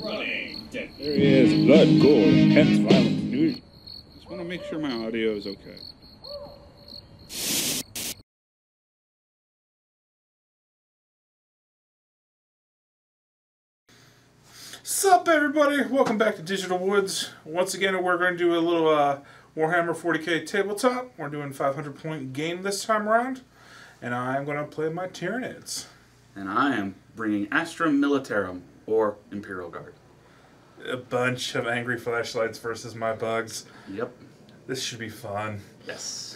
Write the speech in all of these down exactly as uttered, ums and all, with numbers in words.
Running. There is blood, gore, hence violent nudity. Just want to make sure my audio is okay. Sup everybody, welcome back to Digital Woods. Once again we're going to do a little uh, Warhammer forty K tabletop. We're doing five hundred point game this time around. And I'm going to play my Tyranids. And I am bringing Astrum Militarum, or Imperial Guard. A bunch of angry flashlights versus my bugs. Yep. This should be fun. Yes.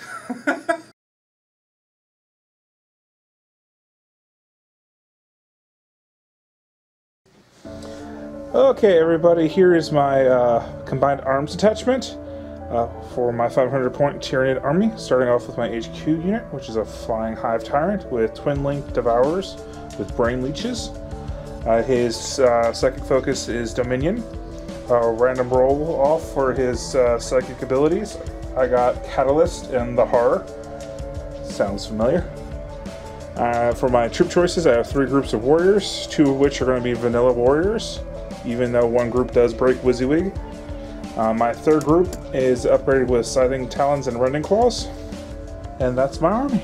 Okay everybody, here is my uh, combined arms attachment uh, for my five hundred point Tyranid army, starting off with my H Q unit, which is a flying hive tyrant with twin link devourers with brain leeches. Uh, his uh, psychic focus is Dominion. Uh, random roll off for his uh, psychic abilities. I got Catalyst and the Horror. Sounds familiar. Uh, for my troop choices, I have three groups of warriors, two of which are going to be vanilla warriors, even though one group does break WYSIWYG. Uh, my third group is upgraded with Scything Talons and Rending Claws. And that's my army.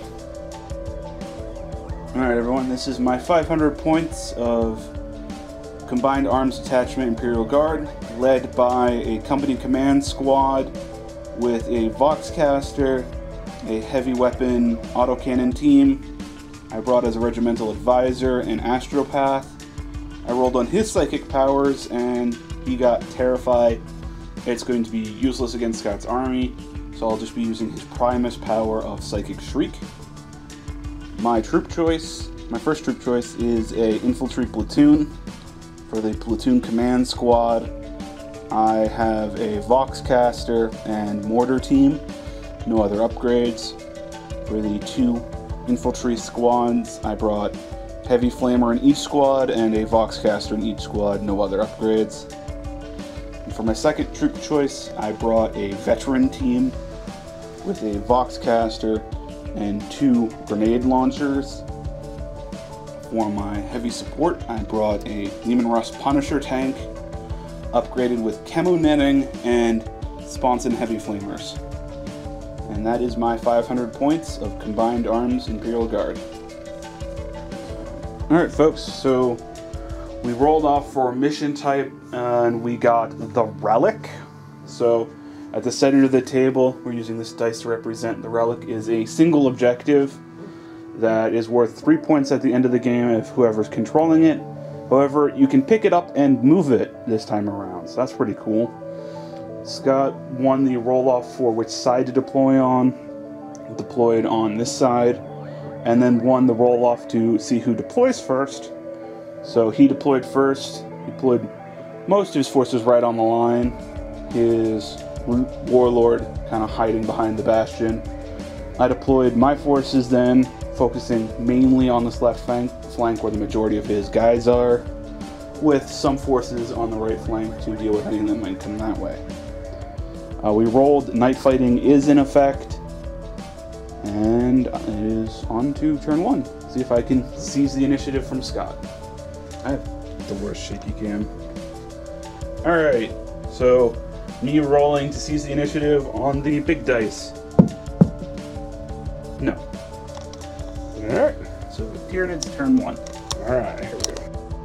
Alright everyone, this is my five hundred points of Combined Arms Attachment Imperial Guard, led by a company command squad with a Voxcaster, a heavy weapon autocannon team. I brought as a regimental advisor an Astropath. I rolled on his psychic powers and he got terrified. It's going to be useless against Scout's army, so I'll just be using his Primus power of Psychic Shriek. My troop choice, my first troop choice is a infantry platoon. For the platoon command squad, I have a Voxcaster and mortar team, no other upgrades. For the two infantry squads, I brought Heavy Flamer in each squad and a Voxcaster in each squad, no other upgrades. And for my second troop choice, I brought a veteran team with a Voxcaster and two grenade launchers. For my heavy support, I brought a Leman Russ Punisher tank, upgraded with Chemo Netting and Sponson Heavy Flamers. And that is my five hundred points of Combined Arms Imperial Guard. Alright folks, so we rolled off for mission type and we got the Relic. So at the center of the table, we're using this dice to represent the Relic, is a single objective that is worth three points at the end of the game if whoever's controlling it. However, you can pick it up and move it this time around, so that's pretty cool. Scott won the roll-off for which side to deploy on, deployed on this side, and then won the roll-off to see who deploys first. So he deployed first, he deployed most of his forces right on the line, his Root Warlord kind of hiding behind the Bastion. I deployed my forces then, focusing mainly on this left flank, flank where the majority of his guys are, with some forces on the right flank to deal with anything that might come that way. Uh, we rolled Night Fighting is in effect, and it is on to turn one. See if I can seize the initiative from Scott. I have the worst shaky cam. Alright, so me rolling to seize the initiative on the big dice. No. Alright. So Tyranids turn one. Alright, here we go.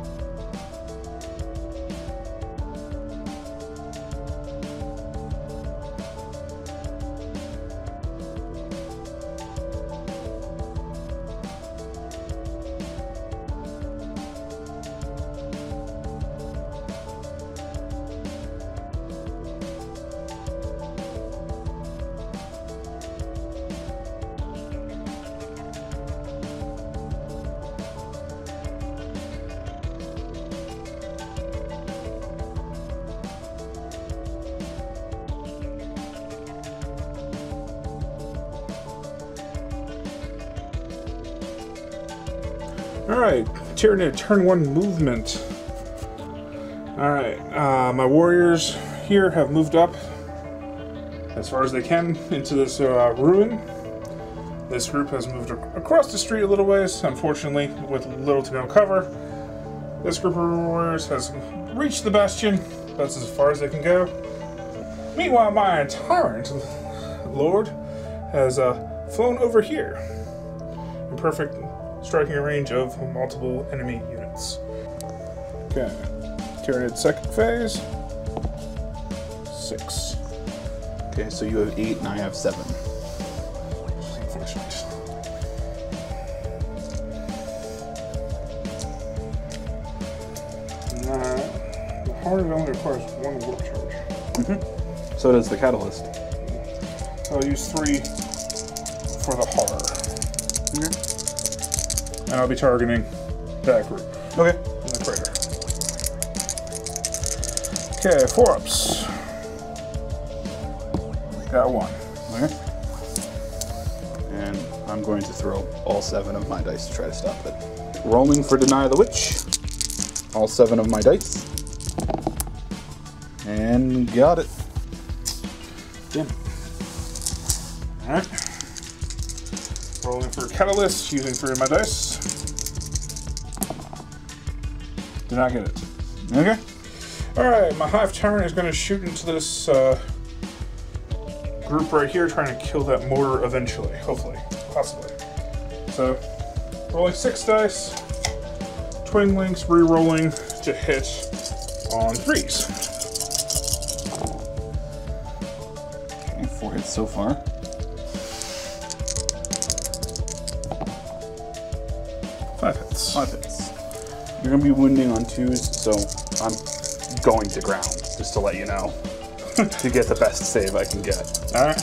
Alright, Tyranid, turn one movement. Alright, uh, my warriors here have moved up as far as they can into this uh, ruin. This group has moved ac across the street a little ways, unfortunately, with little to no cover. This group of warriors has reached the bastion. That's as far as they can go. Meanwhile, my tyrant lord has uh, flown over here in perfect striking range of multiple enemy units. Okay, Tyranid second phase. Six. Okay, so you have eight and I have seven. Unfortunate. Alright. The horn only requires one warp charge. Mm-hmm. So does the catalyst. So I'll use three for the horror. Okay. And I'll be targeting that group Okay. in the crater. Okay, four ups. Got one. Okay. And I'm going to throw all seven of my dice to try to stop it. Rolling for Deny the Witch. All seven of my dice. And got it. Damn it. Alright. Rolling for Catalyst, using three of my dice. Did not get it. Okay. Alright, my Hive Tyrant is going to shoot into this uh, group right here, trying to kill that mortar eventually. Hopefully. Possibly. So, rolling six dice. Twin links, re-rolling to hit on threes. Okay, four hits so far. Five hits. Five hits. You're going to be wounding on twos, so I'm going to ground, just to let you know. To get the best save I can get. Alright.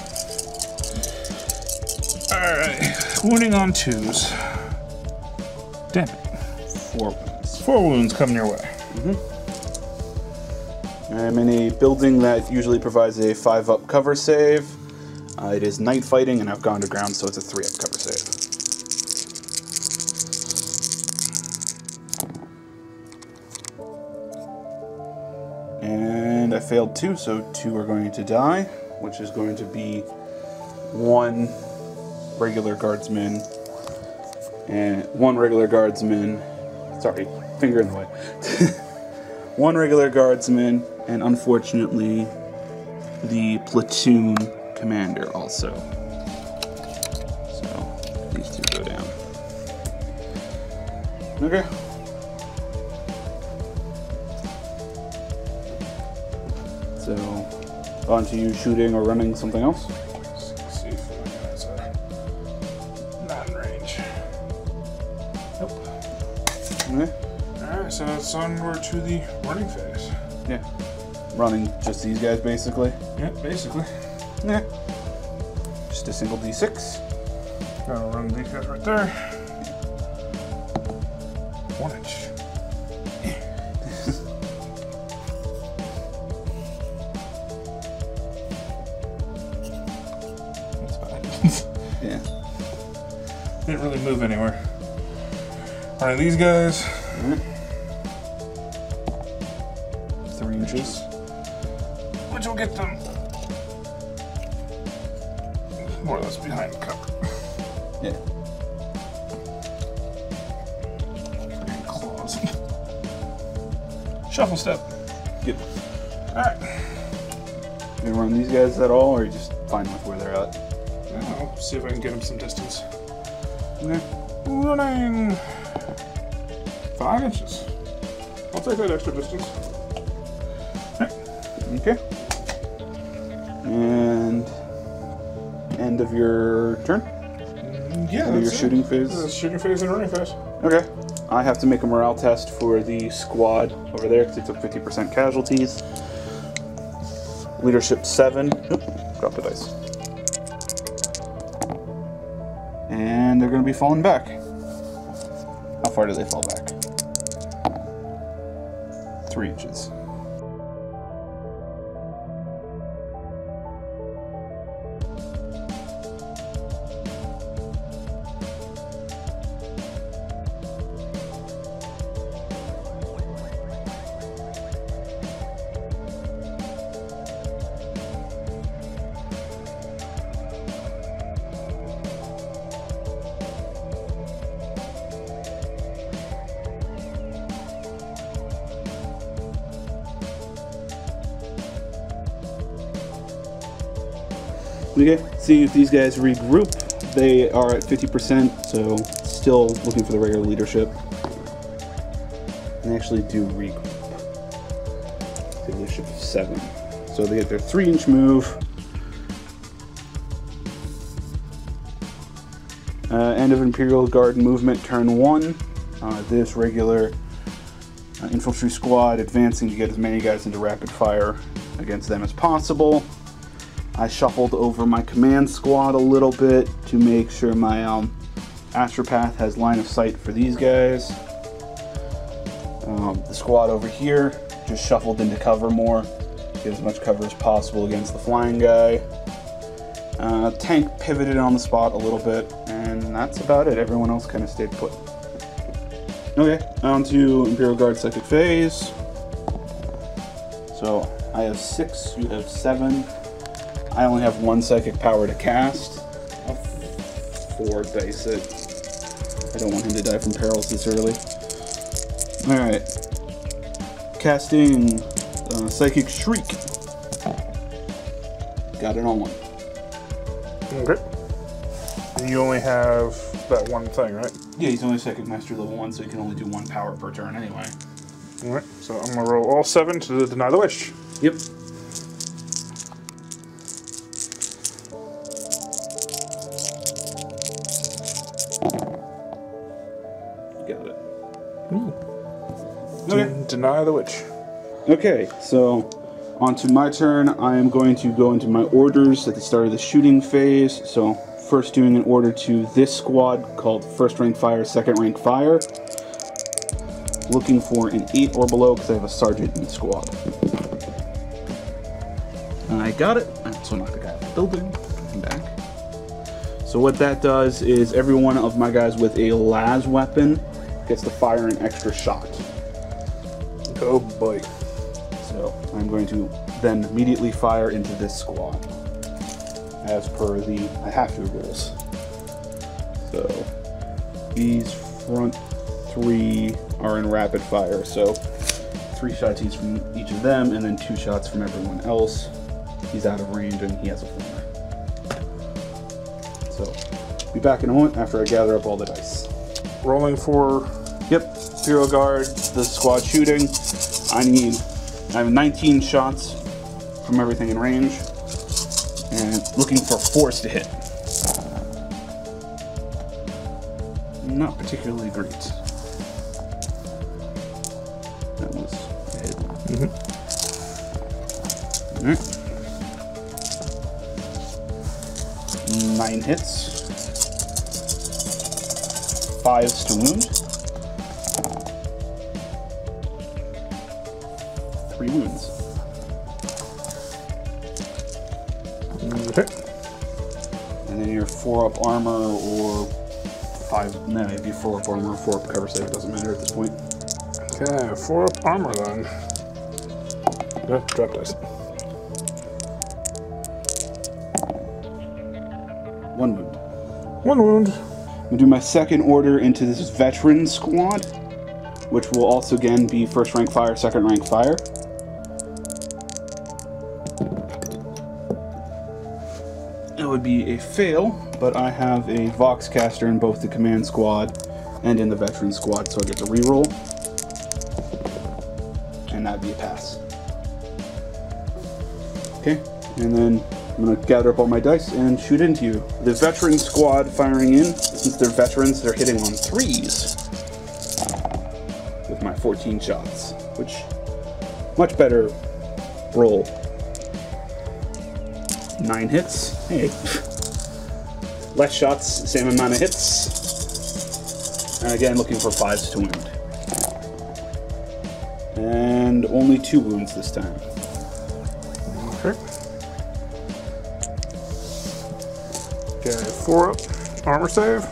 Alright. Wounding on twos. Damn it. Four wounds. Four wounds coming your way. I'm in a building that usually provides a five up cover save. Uh, it is night fighting, and I've gone to ground, so it's a three up cover save. And I failed two, so two are going to die, which is going to be one regular guardsman and one regular guardsman. Sorry, finger in the way. One regular guardsman, and unfortunately, the platoon commander also. So these two go down. Okay. So, on to you shooting or running something else? Let's see if my guys are not in range. Nope. Okay. Alright, so it's onward to the running phase. Yeah. Running just these guys, basically? Yeah, basically. Yeah. Just a single d six. Gotta run these guys right there. One inch. That's bad. Yeah. Didn't really move anywhere. Alright, these guys. Alright. Three inches. Which will get them more or less behind the cover. Yeah. Freaking claws. Shuffle step. Good. Alright. You run these guys at all, or are you just fine with where they're at? I'll see if I can get them some distance. Okay. Running five inches. I'll take that extra distance. Okay. And end of your turn? Yeah, End of your that's it. shooting phase? Uh, shooting phase and running phase. Okay. I have to make a morale test for the squad over there because they took fifty percent casualties. Leadership seven. Oop, dropped a dice. And they're going to be falling back. How far do they fall back? Three inches. Okay, seeing if these guys regroup. They are at fifty percent, so still looking for the regular leadership. And they actually do regroup. The leadership of seven. So they get their three inch move. Uh, end of Imperial Guard movement, turn one. Uh, this regular uh, infantry squad advancing to get as many guys into rapid fire against them as possible. I shuffled over my command squad a little bit to make sure my um, astropath has line of sight for these guys. Um, the squad over here just shuffled into cover more, get as much cover as possible against the flying guy. Uh, tank pivoted on the spot a little bit, and that's about it. Everyone else kind of stayed put. Okay, on to Imperial Guard second phase. So I have six, you have seven. I only have one psychic power to cast. I'll four dice it. I don't want him to die from perils this early. Alright. Casting uh, Psychic Shriek. Got it on one. Okay. And you only have that one thing, right? Yeah, he's only Psychic Master level one, so he can only do one power per turn anyway. Alright, so I'm gonna roll all seven to deny the wish. Yep. Got it. Ooh. Okay. Den- deny the witch. Okay, so on to my turn. I am going to go into my orders at the start of the shooting phase. So first doing an order to this squad called First Rank Fire, Second Rank Fire. Looking for an eight or below because I have a sergeant in the squad. And I got it. I also knocked the guy out of the building. Come back. So what that does is every one of my guys with a las weapon gets to fire an extra shot. Oh boy. So I'm going to then immediately fire into this squad as per the I have to rules. So these front three are in rapid fire, so three shots each from each of them and then two shots from everyone else. He's out of range and he has a flamer. So be back in a moment after I gather up all the dice. Rolling for... Yep, Imperial Guard, the squad shooting. I need, I have nineteen shots from everything in range, and looking for fours to hit. Not particularly great. That was a hit. Mm-hmm. Alright. Nine hits. Fives to wound. Three wounds. Okay. And then your four up armor or five, no, it'd be four up armor or four up cover save, it doesn't matter at this point. Okay, four up armor then. Yeah, drop dice. One wound. One wound. I'm gonna do my second order into this veteran squad, which will also again be first rank fire, second rank fire. That would be a fail, but I have a Vox caster in both the command squad and in the veteran squad, so I get to reroll. And that'd be a pass. Okay, and then I'm gonna gather up all my dice and shoot into you. The veteran squad firing in, since they're veterans, they're hitting on threes with my fourteen shots, which much better roll. Nine hits. Hey, less shots, same amount of hits. And again, looking for fives to wound. And only two wounds this time. Okay. Okay, four up armor save.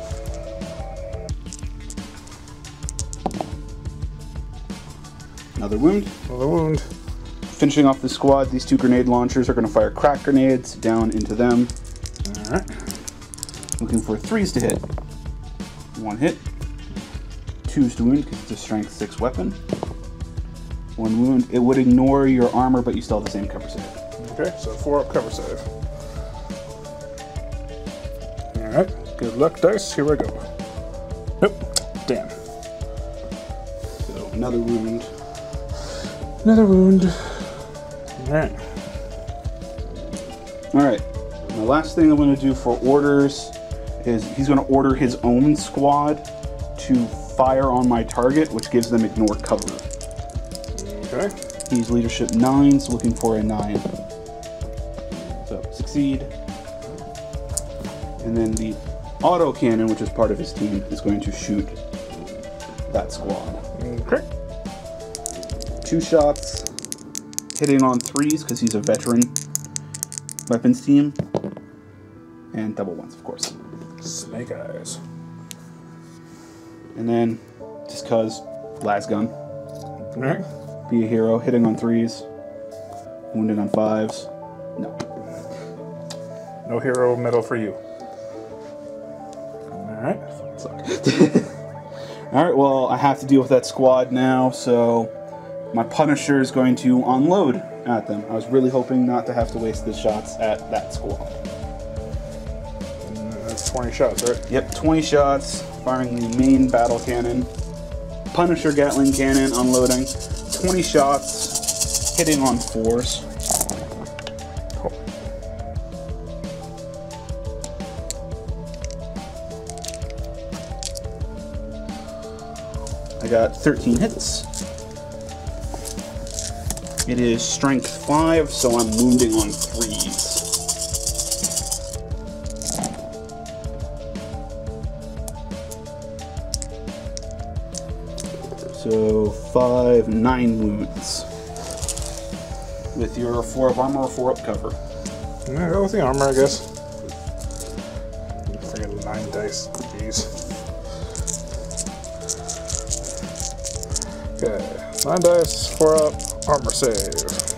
Another wound. Another wound. Finishing off the squad, these two grenade launchers are going to fire crack grenades down into them. Alright. Looking for threes to hit. One hit. Twos to wound because it's a strength six weapon. One wound. It would ignore your armor, but you still have the same cover save. Okay, so four up cover save. Alright, good luck, dice. Here we go. Nope. Damn. So another wound. Another wound. Alright. Alright. The last thing I'm going to do for orders is he's going to order his own squad to fire on my target, which gives them ignore cover. Okay. He's leadership nine, so looking for a nine. So succeed. And then the auto cannon, which is part of his team, is going to shoot that squad. Okay. Two shots, hitting on threes because he's a veteran weapons team, and double ones, of course. Snake eyes. And then, just cause, lasgun. Alright. Be a hero, hitting on threes, wounding on fives. No. No hero medal for you. Alright. Alright, well, I have to deal with that squad now, so my Punisher is going to unload at them. I was really hoping not to have to waste the shots at that squad. And that's twenty shots, right? Yep, twenty shots, firing the main battle cannon. Punisher Gatling cannon, unloading. twenty shots, hitting on fours. Cool. I got thirteen hits. It is strength five, so I'm wounding on threes. So five, nine wounds. With your four up armor or four up cover. Yeah, go with the armor, I guess. Freaking nine dice. Jeez. Okay. Nine dice, four up, armor save.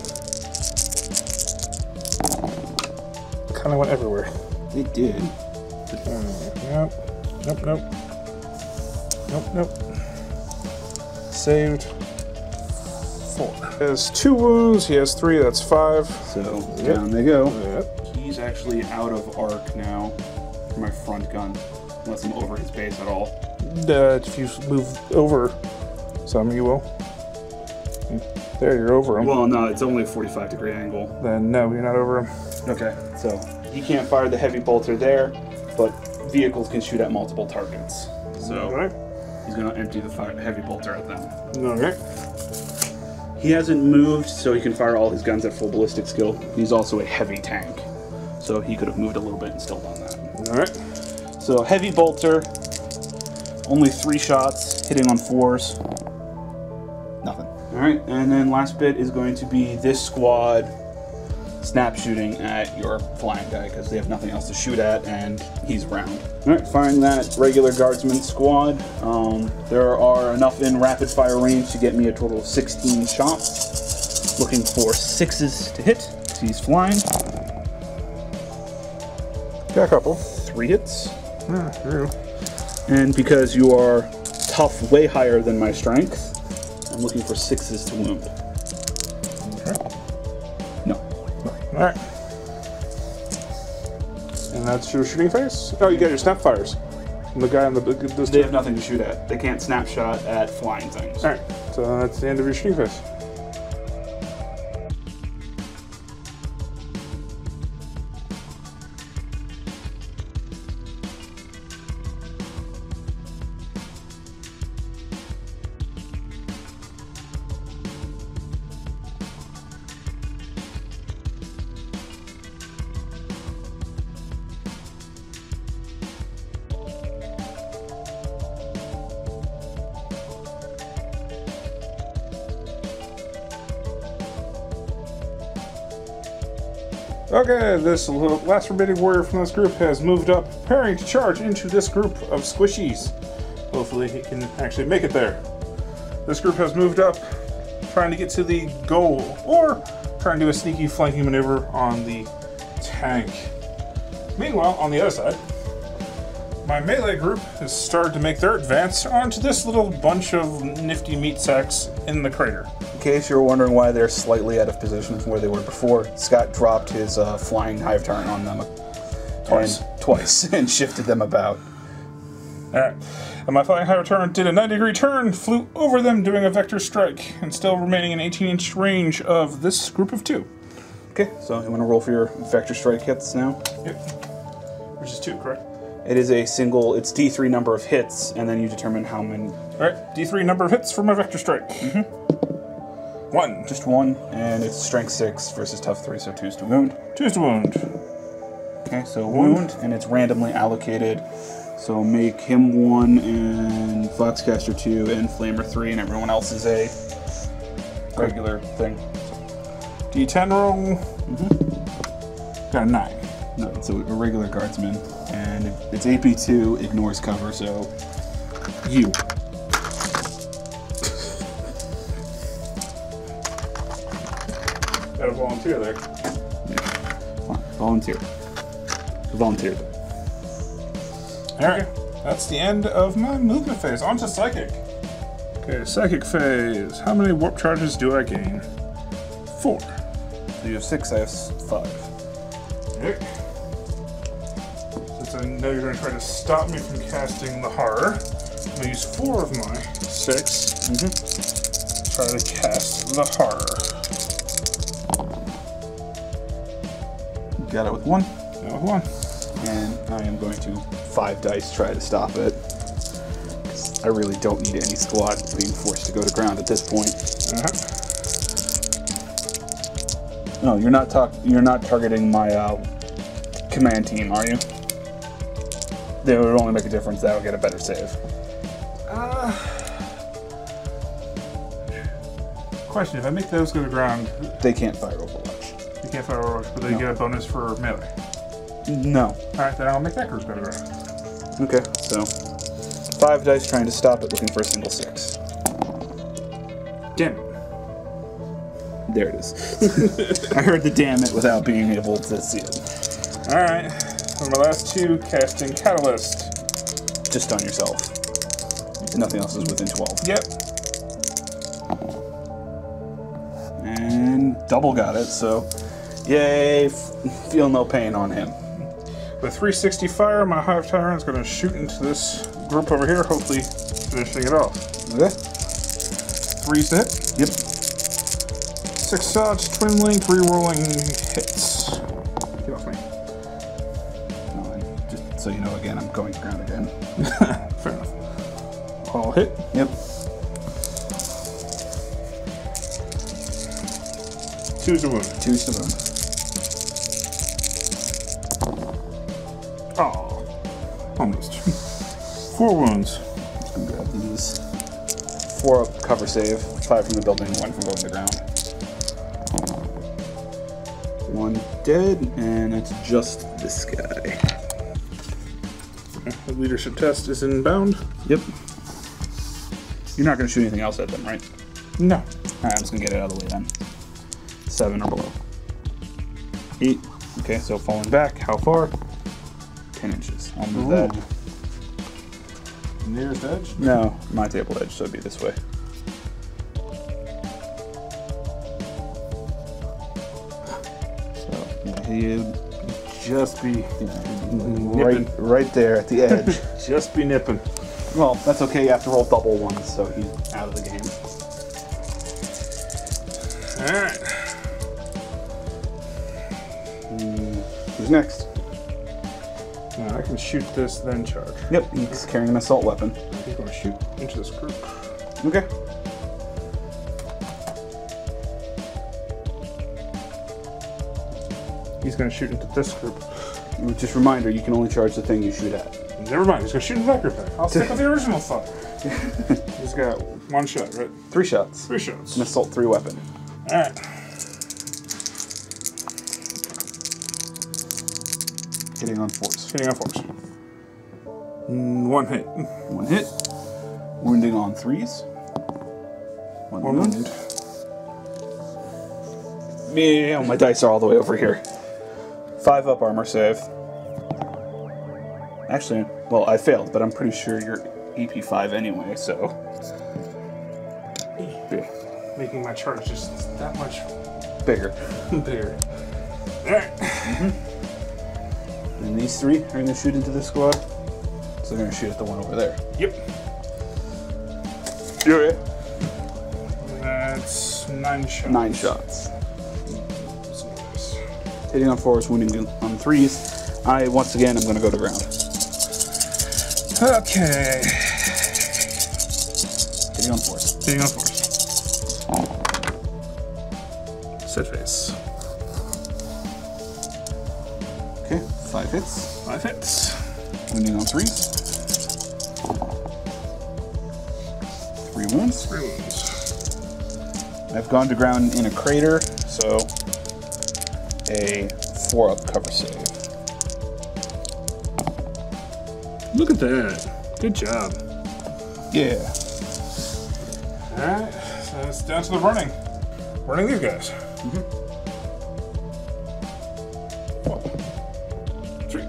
Kinda went everywhere. It did. Mm, yep. Nope, nope. Nope, nope. Saved. Four. He has two wounds, he has three, that's five. So Yep. down they go. Yep. He's actually out of arc now for my front gun, unless I'm over his base at all. Uh, if you move over some, you will. There, you're over him. Well, no, it's only a forty-five degree angle. Then no, you're not over him. Okay, so he can't fire the heavy bolter there, but vehicles can shoot at multiple targets. So Okay. he's gonna empty the fire, heavy bolter at them. Okay. He hasn't moved, so he can fire all his guns at full ballistic skill. He's also a heavy tank, so he could have moved a little bit and still done that. Alright. So heavy bolter, only three shots, hitting on fours. Nothing. Alright, and then last bit is going to be this squad snap shooting at your flying guy because they have nothing else to shoot at and he's around. Alright, firing that regular guardsman squad. Um, there are enough in rapid fire range to get me a total of sixteen shots. Looking for sixes to hit. He's flying. Got a couple. Three hits. Yeah, true. And because you are tough way higher than my strength, I'm looking for sixes to wound. Okay. No. Alright. And that's your shooting phase? Oh, you got your snap fires. And the guy on the... This They have nothing to shoot at. They can't snapshot at flying things. Alright, so that's the end of your shooting phase. Okay, this last forbidden warrior from this group has moved up, preparing to charge into this group of squishies. Hopefully he can actually make it there. This group has moved up, trying to get to the goal, or trying to do a sneaky flanking maneuver on the tank. Meanwhile, on the other side, my melee group has started to make their advance onto this little bunch of nifty meat sacks in the crater. In case you're wondering why they're slightly out of position from where they were before, Scott dropped his uh, flying hive tyrant on them Twice. and twice and shifted them about. Alright. And my flying high return did a ninety degree turn, flew over them doing a vector strike, and still remaining in eighteen inch range of this group of two. Okay, so you want to roll for your vector strike hits now? Yep. Which is two, correct? It is a single, it's D three number of hits, and then you determine how many. Alright, D three number of hits for my vector strike. Mm-hmm. One. Just one, and it's strength six versus tough three, so two's to wound. Two's to wound. Okay, so wound, and it's randomly allocated. So make him one, and Foxcaster two, and Flamer three, and everyone else is a regular thing. D ten roll. Mm-hmm. Got a nine. No, it's a, a regular guardsman, and it's A P two, ignores cover, so you. Got a volunteer there. Fine, volunteer. Volunteer. Alright, that's the end of my movement phase. On to Psychic. Okay, Psychic phase. How many warp charges do I gain? Four. So you have six, I have five. Okay. Since I know you're going to try to stop me from casting the horror, I'm going to use four of my six. Mm-hmm. Try to cast the horror. Got it with one. Now with one. And I am going to five dice try to stop it. 'Cause I really don't need any squad being forced to go to ground at this point. Uh-huh. No, you're not talk. You're not targeting my uh, command team, are you? They would only make a difference. That would get a better save. Uh, question, if I make those go to ground, They can't fire Overwatch. you can't fire Overwatch, but they No. get a bonus for melee. No. Alright, then I'll make that group go to ground. Okay, so five dice trying to stop it, looking for a single six. Damn it. There it is. I heard the damn it without being able to see it. Alright, for my last two, casting Catalyst. Just on yourself. Nothing else is within twelve. Yep. And double got it, so yay, f- feel no pain on him. With three sixty fire, my Hive Tyrant is going to shoot into this group over here, hopefully finishing it off. Okay. Three's the hit. Yep. Six shots, twin link, re-rolling hits. Get off me. No, and just so you know, again, I'm going to ground again. Fair enough. All hit. Yep. Two's the wound. Two's to wound. Oh, almost. Four wounds. Just gonna grab these. Four up cover save, five from the building, one from going to the ground. One dead, and it's just this guy. The leadership test is inbound. Yep. You're not going to shoot anything else at them, right? No. Alright, I'm just going to get it out of the way then. Seven or below. Eight. Okay, so falling back. How far? Ten inches. I'll move Ooh. that. Nearest edge? No, my table edge, so it'd be this way. So, yeah, he'd Just be right, right there at the edge. just be nipping. Well, that's okay. You have to roll double ones, so he's out of the game. Alright. Who's next? Now I can shoot this, then charge. Yep, he's carrying an assault weapon. He's going to shoot into this group. Okay. He's going to shoot into this group. Just a reminder, you can only charge the thing you shoot at. Never mind, he's going to shoot into that group. I'll stick with the original thought. He's got one shot, right? Three shots. Three shots. An assault three weapon. Alright. Hitting on fours. Hitting on fours. Mm, One hit. One hit. Wounding on threes. One, One wound. wound. Yeah, my dice are all the way over here. Five up armor save. Actually, well, I failed, but I'm pretty sure you're A P five anyway, so. Big. Making my charge just that much Bigger. bigger. Alright. And these three are going to shoot into this squad. So they're going to shoot at the one over there. Yep. You're it. That's nine shots. Nine shots. Hitting on fours, wounding on threes. I, once again, am going to go to ground. Okay. Hitting on fours. Hitting on fours. Set face. Okay, five hits. Five hits. Wounding on threes. Three wounds. Three wounds. I've gone to ground in a crater, so a four up cover save. Look at that. Good job. Yeah. Alright, so it's down to the running. Running these guys. Mm-hmm. Three.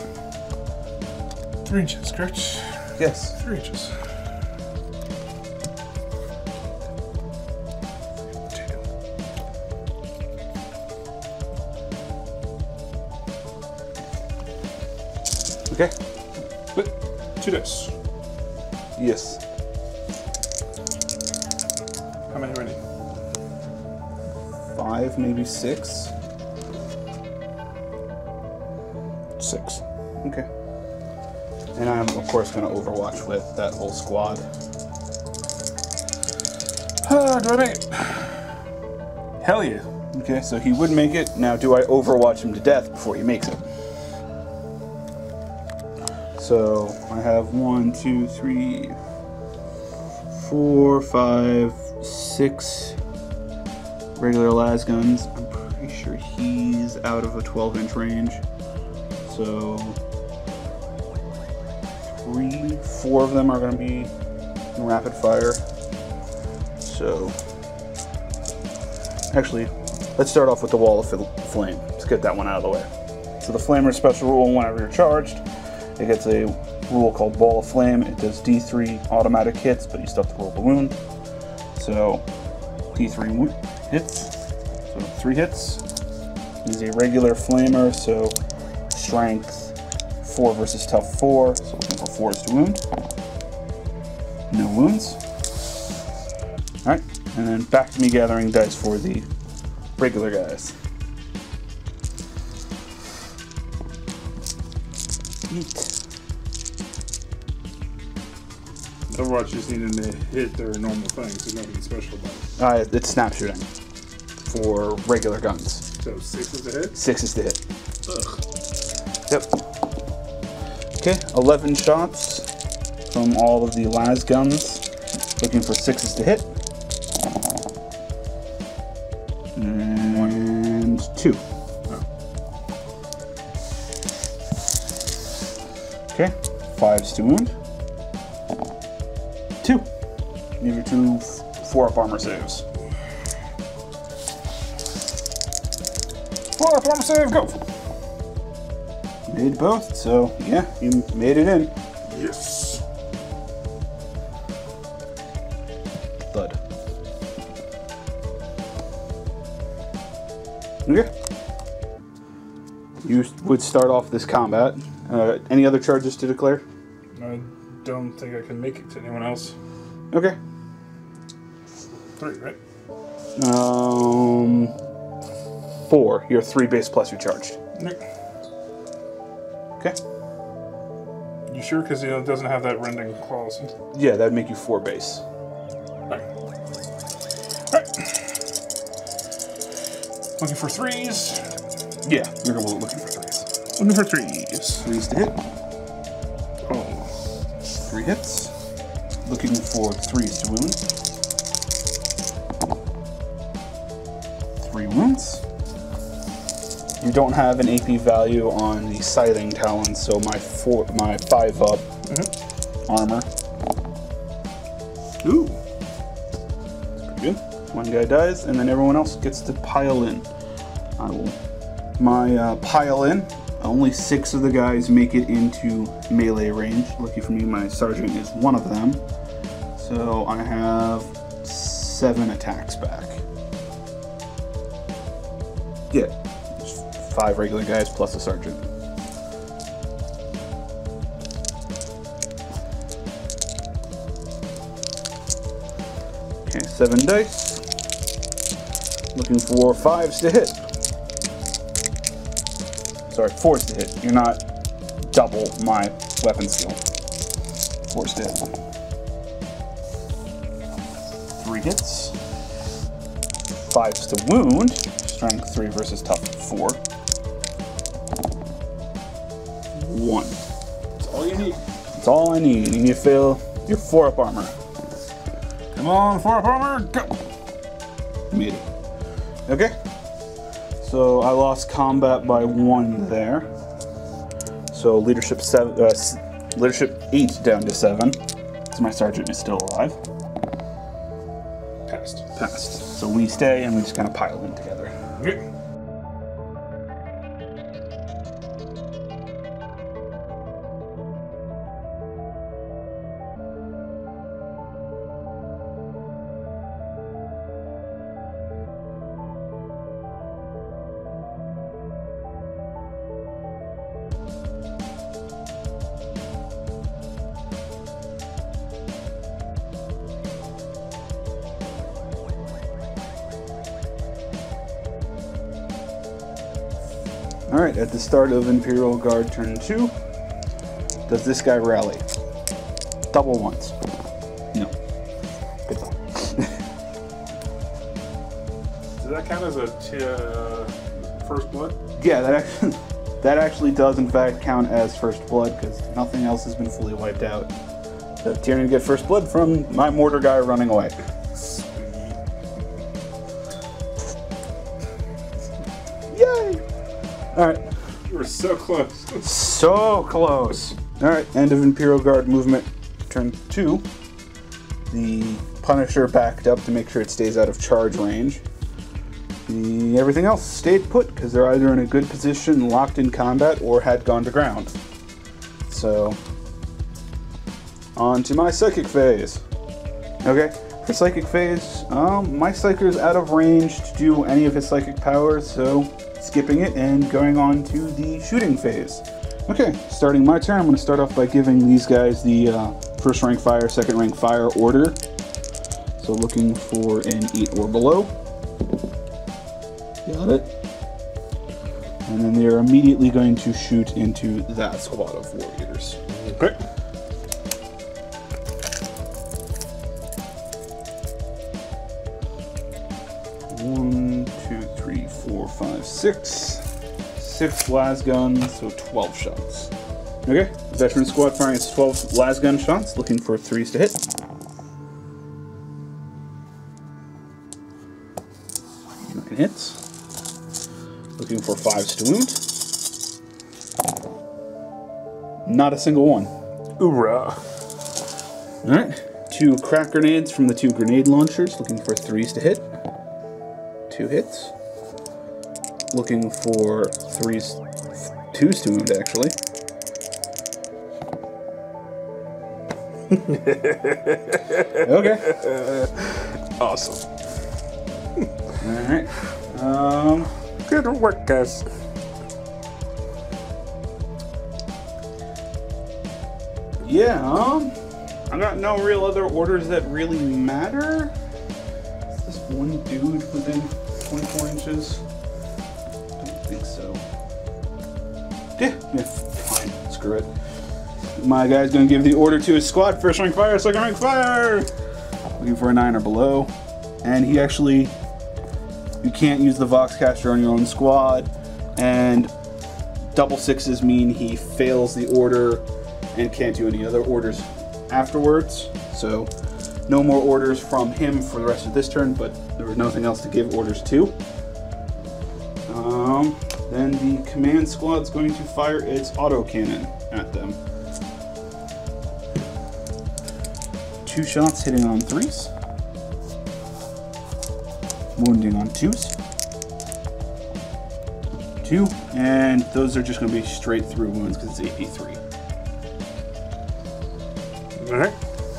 Three inches, correct? Yes. Three inches. Okay. But two dice. Yes. How many running? Five, maybe six. Six. Okay. And I'm, of course, going to overwatch with that whole squad. Uh, do I make it? Hell yeah. Okay, so he would make it. Now, do I overwatch him to death before he makes it? So, I have one, two, three, four, five, six regular las guns. I'm pretty sure he's out of a twelve inch range. So, three, four of them are going to be in rapid fire. So, actually, let's start off with the wall of flame. Let's get that one out of the way. So the flamer special rule, whenever you're charged, it gets a rule called ball of flame. It does D three automatic hits, but you still have to roll the wound. So D three hits. So three hits. He's a regular flamer, so strength four versus tough four. So looking for fours to wound. No wounds. Alright, and then back to me gathering dice for the regular guys. Eat. Overwatch just needed to hit their normal things. There's nothing special about it. Uh, it's snap shooting for regular guns. So six is the hit? Six is the hit. Ugh. Yep. Okay, eleven shots from all of the las guns. Looking for sixes to hit. And two. Okay, fives to wound. Two. These are two four up armor saves. Four up armor save, go! Made both, so yeah, you made it in. Yes. Thud. Okay. You would start off this combat. Uh, any other charges to declare? I don't think I can make it to anyone else. Okay. Three, right? Um, four. You're three base plus you charged. Nick. Okay. You sure? Because you know, it doesn't have that rending clause. Yeah, that'd make you four base. Right. Right. Looking for threes. Yeah, you're gonna be looking for threes. Looking for threes. Threes to hit. Oh. Three hits. Looking for threes to wound. Three wounds. You don't have an A P value on the Scything Talons, so my four, my five up Mm-hmm. armor. Ooh, that's pretty good. One guy dies, and then everyone else gets to pile in. I will. My uh, pile in. Only six of the guys make it into melee range. Lucky for me, my sergeant is one of them. So I have seven attacks back. Yeah, five regular guys plus a sergeant. Seven dice. Looking for fives to hit. Sorry, fours to hit. You're not double my weapon skill. Fours to hit. Three hits. Fives to wound. Strength three versus tough four. One. That's all you need. That's all I need. You need to fill your four up armor. Come on, four up armor, go! Made it. Okay. So I lost combat by one there. So leadership seven, uh, leadership eight down to seven. So my sergeant is still alive. Passed. Passed. So we stay and we just kind of pile in together. Okay. Alright, at the start of Imperial Guard turn two, does this guy rally? Double once. No. Good luck. Does that count as a t uh, first blood? Yeah, that actually, that actually does in fact count as first blood because nothing else has been fully wiped out. So Tyranid get first blood from my mortar guy running away. Yay! Alright. You were so close. So close. Alright, end of Imperial Guard movement. Turn two. The Punisher backed up to make sure it stays out of charge range. The, everything else stayed put because they're either in a good position, locked in combat, or had gone to ground. So, on to my Psychic phase. Okay, for Psychic phase, um, my Psyker is out of range to do any of his Psychic powers, so skipping it and going on to the shooting phase. Okay, starting my turn, I'm going to start off by giving these guys the uh, first rank fire, second rank fire order. So looking for an eight or below. Got it. And then they're immediately going to shoot into that squad of warriors. Okay. One, two, three, four, five, six. Six las guns, so twelve shots. Okay, veteran squad firing its twelve las gun shots, looking for threes to hit. Nine hits. Looking for fives to wound. Not a single one. Hoorah. Alright, two crack grenades from the two grenade launchers, looking for threes to hit. Two hits. Looking for threes, twos to wound actually. Okay. Awesome. Alright. Um, Good work, guys. yeah, um, I got no real other orders that really matter. Is this one dude within twenty-four inches? Don't think so. Yeah, yeah, fine. Screw it. My guy's gonna give the order to his squad. First rank fire, second rank fire! Looking for a nine or below. And he actually, you can't use the Voxcaster on your own squad. And double sixes mean he fails the order and can't do any other orders afterwards. So no more orders from him for the rest of this turn, but there was nothing else to give orders to. Um, then the command squad's going to fire its autocannon at them. Two shots hitting on threes. Wounding on twos. Two, and those are just going to be straight through wounds because it's A P three. Alright.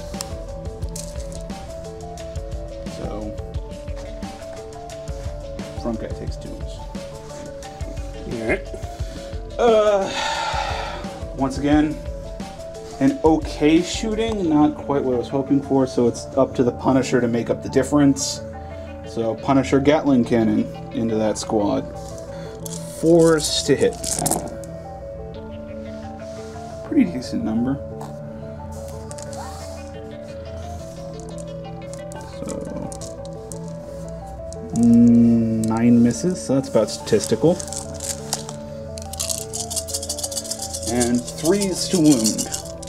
So, front guy takes two wounds. Alright. Uh, once again, an okay shooting, not quite what I was hoping for, so it's up to the Punisher to make up the difference. So Punisher Gatling Cannon into that squad. Fours to hit. Pretty decent number. So nine misses, so that's about statistical. And threes to wound.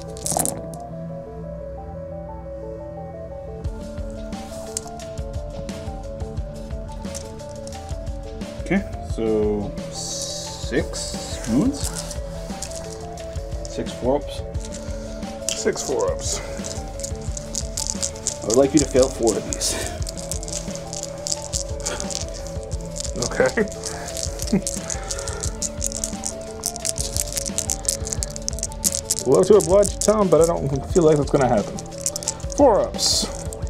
Okay, so six wounds. Six four-ups. Six four-ups. I would like you to fail four of these. Okay. Love to oblige you, Tom, but I don't feel like that's going to happen. Four-ups.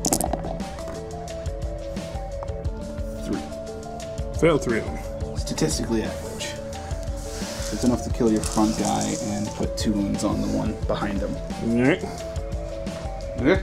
Three. Failed three of them. Statistically average. It's enough to kill your front guy and put two wounds on the one behind him. Alright. Okay.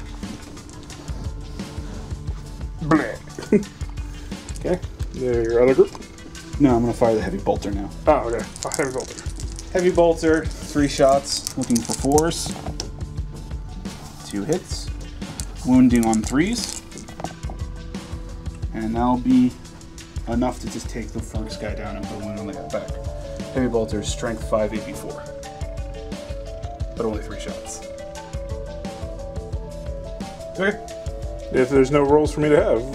Bleh. Okay. There, your other group. No, I'm going to fire the heavy bolter now. Oh, okay. Oh, heavy bolter. Heavy bolter, three shots, looking for fours. Two hits. Wounding on threes. And that'll be enough to just take the first guy down and put a wound on the guy back. Heavy bolter, strength five, A P four. But only three shots. Okay. If there's no rolls for me to have.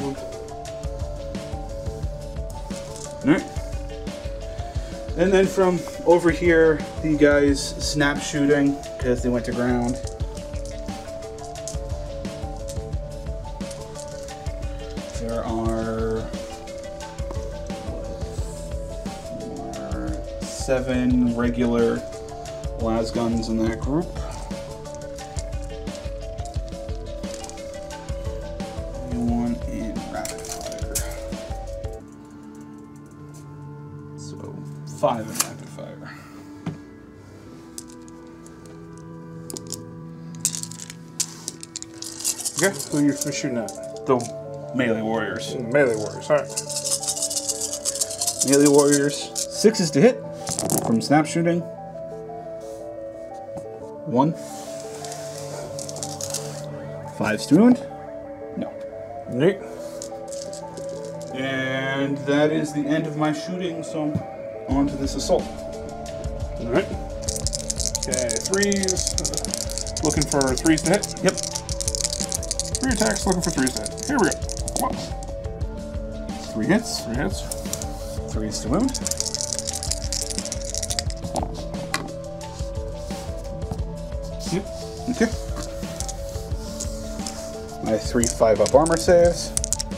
Alright. And then from over here, the guys snap shooting because they went to ground. There are four, seven regular las guns in that group. One in rapid fire. So five in rapid fire. Okay, who are you shooting at? The melee warriors. Melee warriors, alright. Melee warriors. Sixes to hit from snap shooting. One. Fives to wound. No. Neat. And that is the end of my shooting, so on to this assault. Alright. Okay, threes. Looking for threes to hit. Yep. Three attacks, looking for threes to hit. Here we go. One. Three hits. Three hits. Threes to wound. Yep. Okay. My three five up armor saves.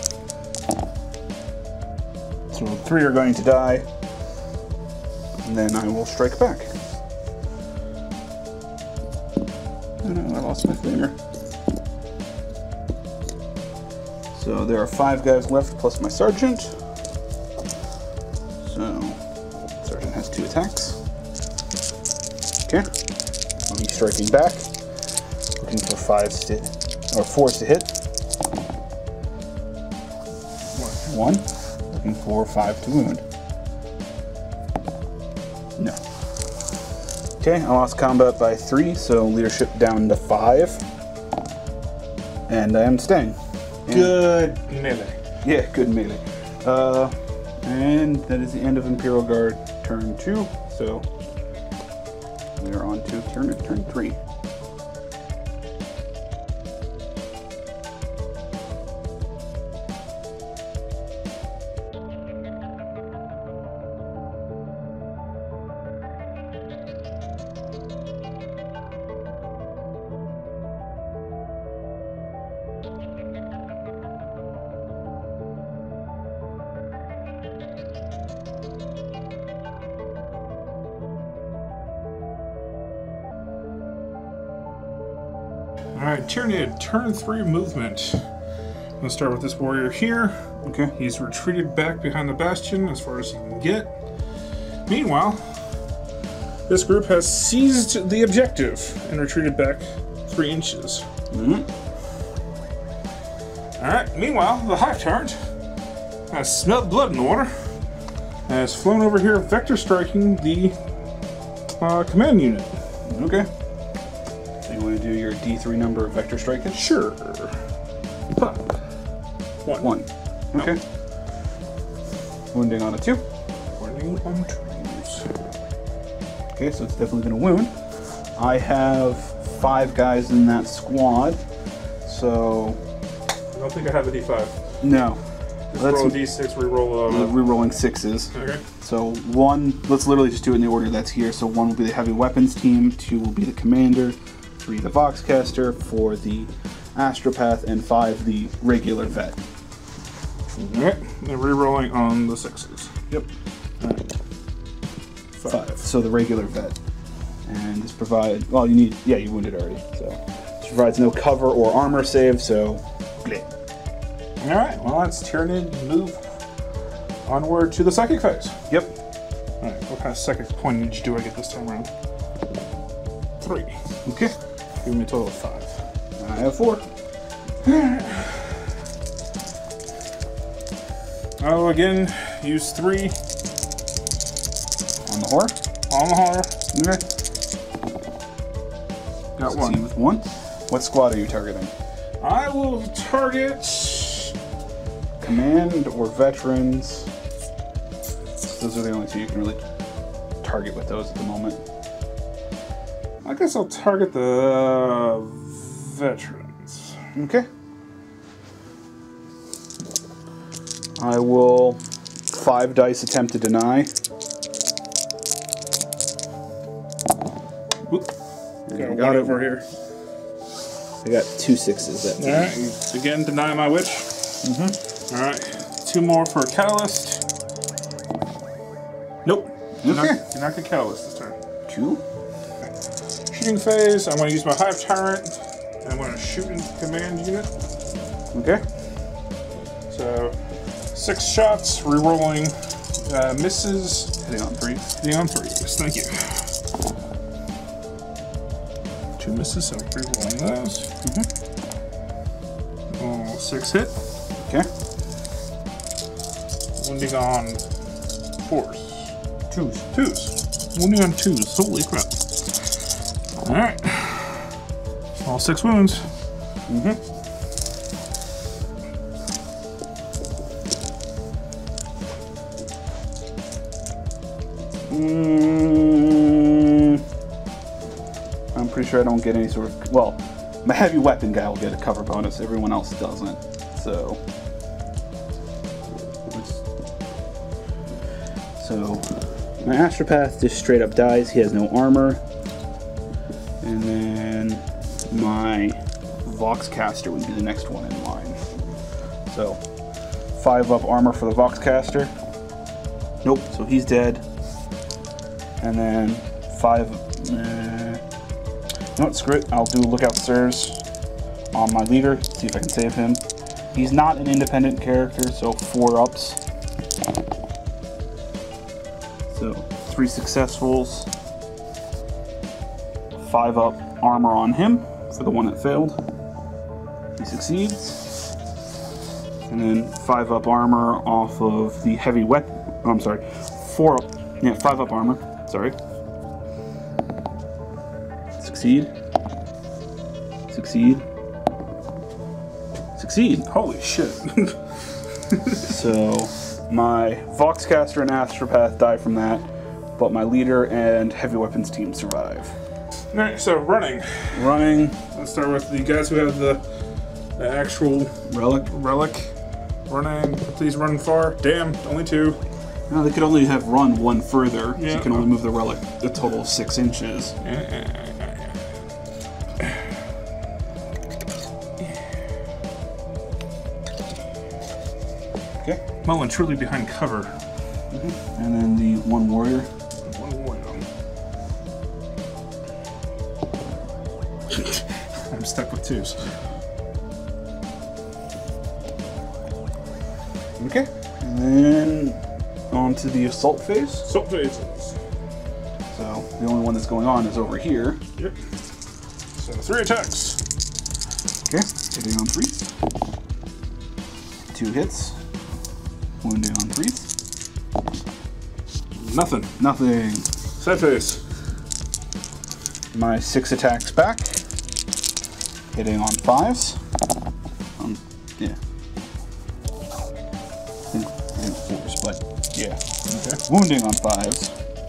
So three are going to die. And then I will strike back. Oh no, I lost my flamer. So there are five guys left plus my sergeant. So sergeant has two attacks. Okay. I'll be striking back. Looking for fives to or fours to hit. One. Looking for five to wound. No. Okay, I lost combat by three, so leadership down to five. And I am staying. And Good melee. yeah, good melee. Uh, and that is the end of Imperial Guard turn two, so we are on to turn, turn three. Alright, Tyranid, turn three movement. I'm gonna start with this warrior here. Okay. He's retreated back behind the bastion as far as he can get. Meanwhile, This group has seized the objective and retreated back three inches. Mm-hmm. Alright, meanwhile, the Hive Tyrant has smelled blood in the water and has flown over here, vector striking the uh, command unit. Okay. So you want to do your D three number of vector striking? Sure. Huh. One. One. Okay. Wounding on a two. Wounding on twos. Okay, so it's definitely going to wound. I have five guys in that squad, so... I don't think I have a D five. No. Just Let's roll a D six, reroll uh, a... re-rolling sixes. Okay. So one, let's literally just do it in the order that's here. So one will be the heavy weapons team, two will be the commander, three the Voxcaster, four the Astropath, and five the regular vet. Alright, and re-rolling on the sixes. Yep. Alright. Five. So the regular vet. And this provides, well, you need, yeah, you wounded already. So this provides no cover or armor save, so bleh. Alright, well that's Tyranid move onward to the psychic phase. Yep. Alright, what kind of psychic pointage do I get this time around? Three. Okay. Give me a total of five. I have four. Oh, again, use three On the horror. on the horror. Okay. Got Succeed one. with one. What squad are you targeting? I will target. Command or veterans. Those are the only two you can really target with those at the moment. I guess I'll target the veterans. Okay. I will five dice attempt to deny. Whoop. And Got I one got it over here. I got two sixes that time. Alright, again, deny my witch. Mm-hmm. Alright, two more for a catalyst. Nope. You're Okay. not, you're not gonna catalyst this turn. Cool. Shooting phase, I'm gonna use my Hive Tyrant, and I'm gonna shoot into the command unit. Okay. So, six shots, re-rolling uh, misses. Hitting on threes. Hitting on threes, thank you. Two misses, so re-rolling those. Mm-hmm. Oh, six hit. Okay. Wounding on fours. Twos. Twos. Wounding on twos. Holy crap. Alright. All six wounds. Mm-hmm. Mm, I'm pretty sure I don't get any sort of... Well, my heavy weapon guy will get a cover bonus. Everyone else doesn't. So... So... My Astropath just straight up dies. He has no armor. And then my Voxcaster would be the next one in line. So, five up armor for the Voxcaster. Nope, so he's dead. And then five. Uh, no, screw it. I'll do Lookout Sirs on my leader. See if I can save him. He's not an independent character, so four ups. So three successfuls. Five up armor on him for the one that failed. He succeeds. And then five up armor off of the heavy weapon. Oh, I'm sorry. Four up. Yeah, five up armor. Sorry. Succeed. Succeed. Succeed. Holy shit. So my Voxcaster and Astropath die from that, but my leader and heavy weapons team survive. Alright, so running. Running. Let's start with the guys who have the, the actual Relic. relic. Running. Please run far. Damn, only two. No, they could only have run one further, so Yeah. you can only move the relic a total of six inches. Okay. Well and truly behind cover. Mm-hmm. And then the one warrior. One warrior. I'm stuck with twos. Okay. And then on to the assault phase. Assault phases. So the only one that's going on is over here. Yep. So three attacks. Okay, hitting on threes. Two hits. Wounding on threes. Nothing. Nothing. Sad face. My six attacks back. Hitting on fives. Um, yeah. I think, I think fours, but yeah. Okay. Wounding on fives.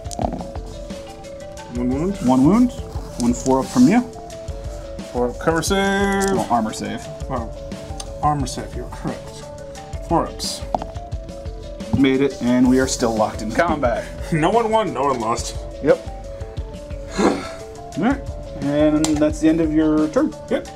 One wound. One wound. One four up from you. Four up. Cover save. Well, armor save. Wow. Armor save, you're correct. Four ups. Made it, and we are still locked in combat. No one won, no one lost. Yep. Alright. And that's the end of your turn. Yep.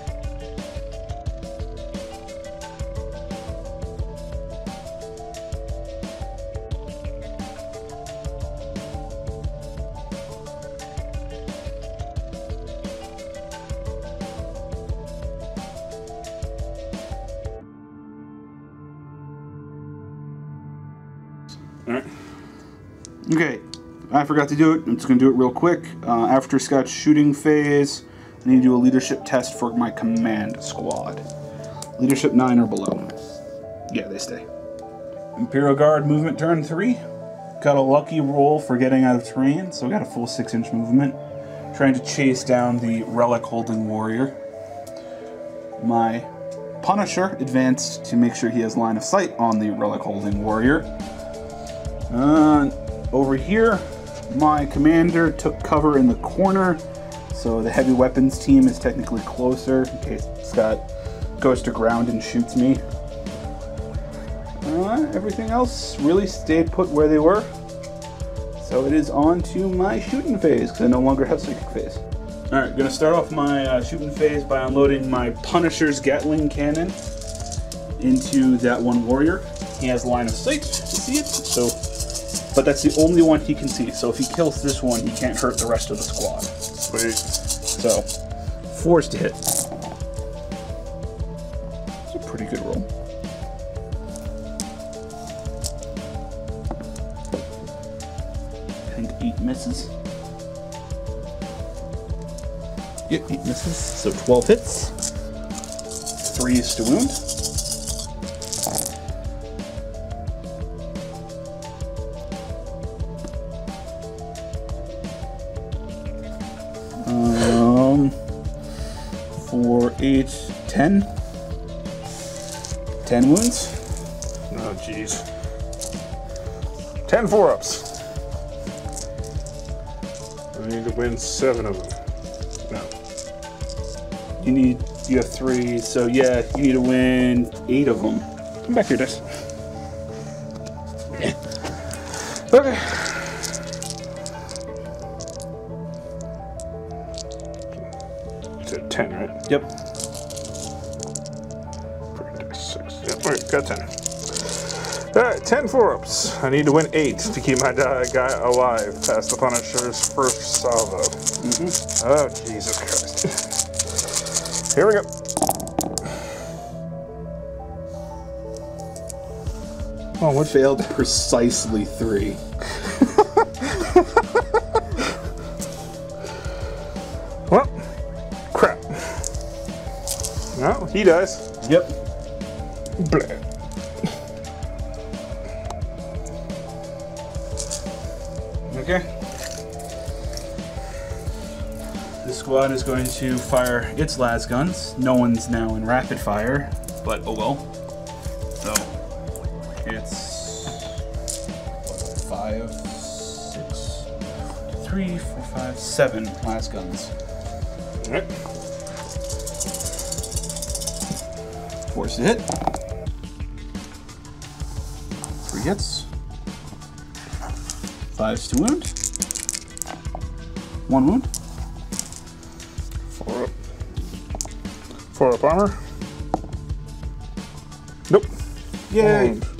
Alright. Okay, I forgot to do it. I'm just going to do it real quick. Uh, after Scott's shooting phase, I need to do a leadership test for my command squad. Leadership nine or below. Yeah, they stay. Imperial Guard movement turn three. Got a lucky roll for getting out of terrain, so we got a full six inch movement. Trying to chase down the relic holding warrior. My Punisher advanced to make sure he has line of sight on the relic holding warrior. Uh, over here, my commander took cover in the corner, so the heavy weapons team is technically closer in case Scott goes to ground and shoots me. Uh, everything else really stayed put where they were, so it is on to my shooting phase because I no longer have psychic phase. Alright, gonna start off my uh, shooting phase by unloading my Punisher's Gatling cannon into that one warrior. He has line of sight to see it, so. But that's the only one he can see, so if he kills this one, he can't hurt the rest of the squad. Sweet. So, fours to hit. It's a pretty good roll. And eight misses. Yep, eight misses. So twelve hits. Threes to wound. Um, four, eight, ten. Ten wounds. Oh, jeez. Ten four-ups. I need to win seven of them. No. You need, you have three, so yeah, you need to win eight of them. Come back here, Dice. Okay. To ten, right? Yep. Six. Yep, alright, got ten. Alright, ten four-ups. I need to win eight to keep my guy alive past the Punisher's first salvo. Mm-hmm. Oh, Jesus Christ. Here we go. Oh, what failed? Precisely three. Well, crap. No, he dies. Yep. Blah. Okay. This squad is going to fire its las guns. No one's now in rapid fire, but oh well. So it's what, five, six, three, four, five, seven las guns. Alright. Fours to hit. Three hits. Fives to wound. One wound. Four up. Four up armor. Nope. Yay! Wound.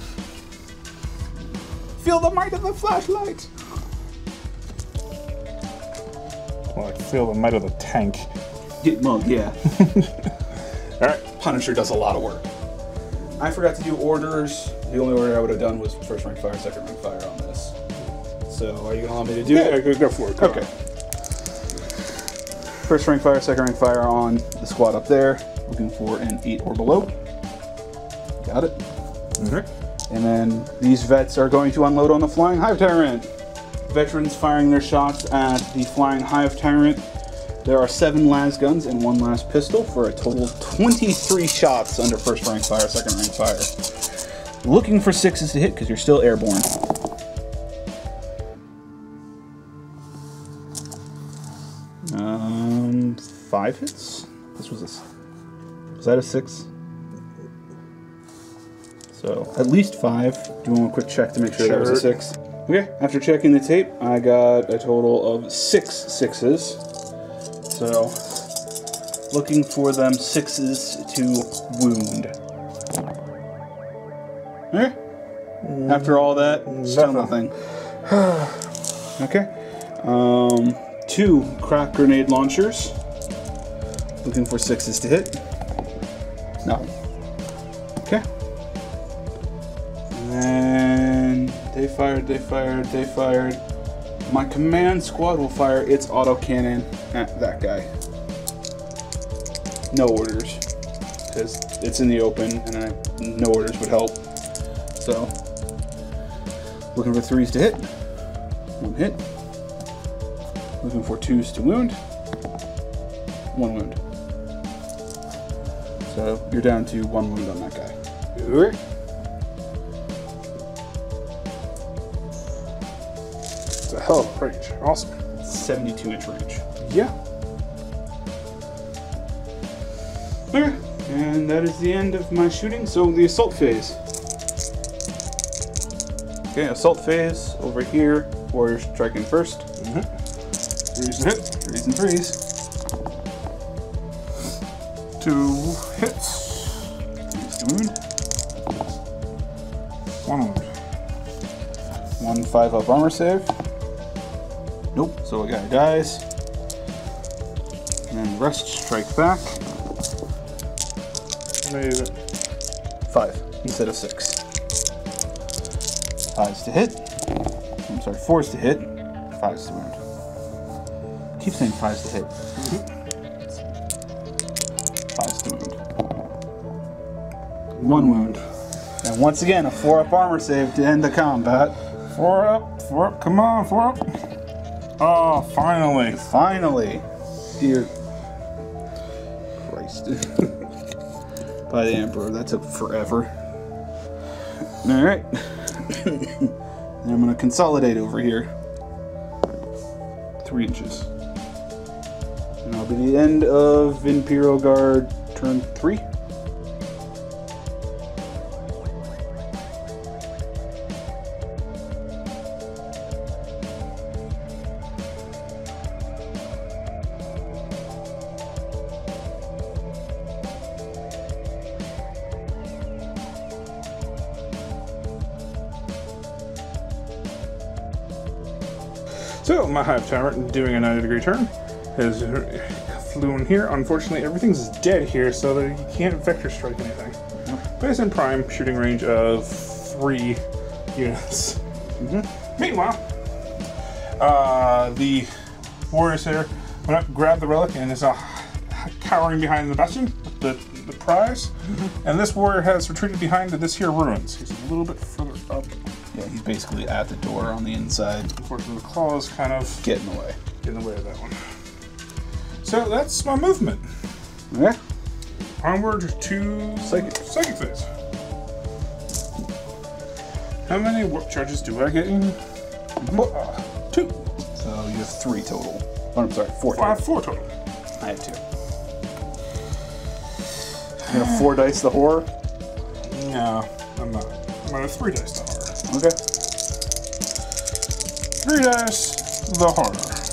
Feel the might of the flashlight! Well, I feel the might of the tank. Get mugged, yeah. Alright. Punisher does a lot of work. I forgot to do orders. The only order I would have done was first rank fire, second rank fire on this. So, are you gonna allow me to do Yeah, it? go, go for it. Go Okay. on. First rank fire, second rank fire on the squad up there. Looking for an eight or below. Got it. Okay. And then these vets are going to unload on the Flying Hive Tyrant. Veterans firing their shots at the Flying Hive Tyrant. There are seven las guns and one las pistol for a total of twenty-three shots under first rank fire, second rank fire. Looking for sixes to hit because you're still airborne. Um, five hits? This was a... Was that a six? So, at least five. Do you want a quick check to make sure, sure. that was a six? Okay, after checking the tape, I got a total of six sixes. So, looking for them sixes to wound. Okay. Mm, after all that, still nothing. Okay. Um, two crack grenade launchers. Looking for sixes to hit. Nothing. Okay. And then they fired, they fired, they fired. My command squad will fire its autocannon at that guy. No orders, because it's in the open and I, no orders would help. So, looking for threes to hit. One hit. Looking for twos to wound. One wound. So, you're down to one wound on that guy. Alright. It's a hell of a range. Awesome. seventy-two inch range. Yeah. Okay, and that is the end of my shooting. So the assault phase. Okay, assault phase over here. Warriors striking first. Mm-hmm. Threes to hit. Threes and threes. Two hits. Threes to wound. One wound. One five up armor save. Nope. So a guy dies. And then the rest strike back. Amazing. Five instead of six. Fives to hit. I'm sorry, fours to hit. Fives to wound. Keep saying fives to hit. Fives to wound. One wound. And once again, a four up armor save to end the combat. Four up, four up, come on, four up. Oh, finally. Finally. Dear Christ. By the Emperor, that took forever. Alright. And I'm going to consolidate over here. Three inches. And that'll be the end of Imperial Guard turn three. So, my Hive Tyrant, doing a ninety degree turn, has flown here. Unfortunately, everything's dead here, so that you can't vector strike anything. Nope. But it's in prime shooting range of three units. Mm-hmm. Meanwhile, uh, the warriors here went up, grabbed the relic, and is uh, cowering behind the bastion, the, the prize. Mm-hmm. And this warrior has retreated behind to this here ruins. He's a little bit further up. Yeah, he's basically at the door on the inside. Unfortunately, the claws kind of get in the way. Get in the way of that one. So that's my movement. Yeah. Onward to Psychic. Psychic phase. How many warp charges do I get in? Mm-hmm. uh, two. So you have three total. Oh, I'm sorry, four Five, total. four total. I have two. You're gonna four dice the horror? No, I'm not. I'm gonna three dice the horror. Okay. Three dice the horror.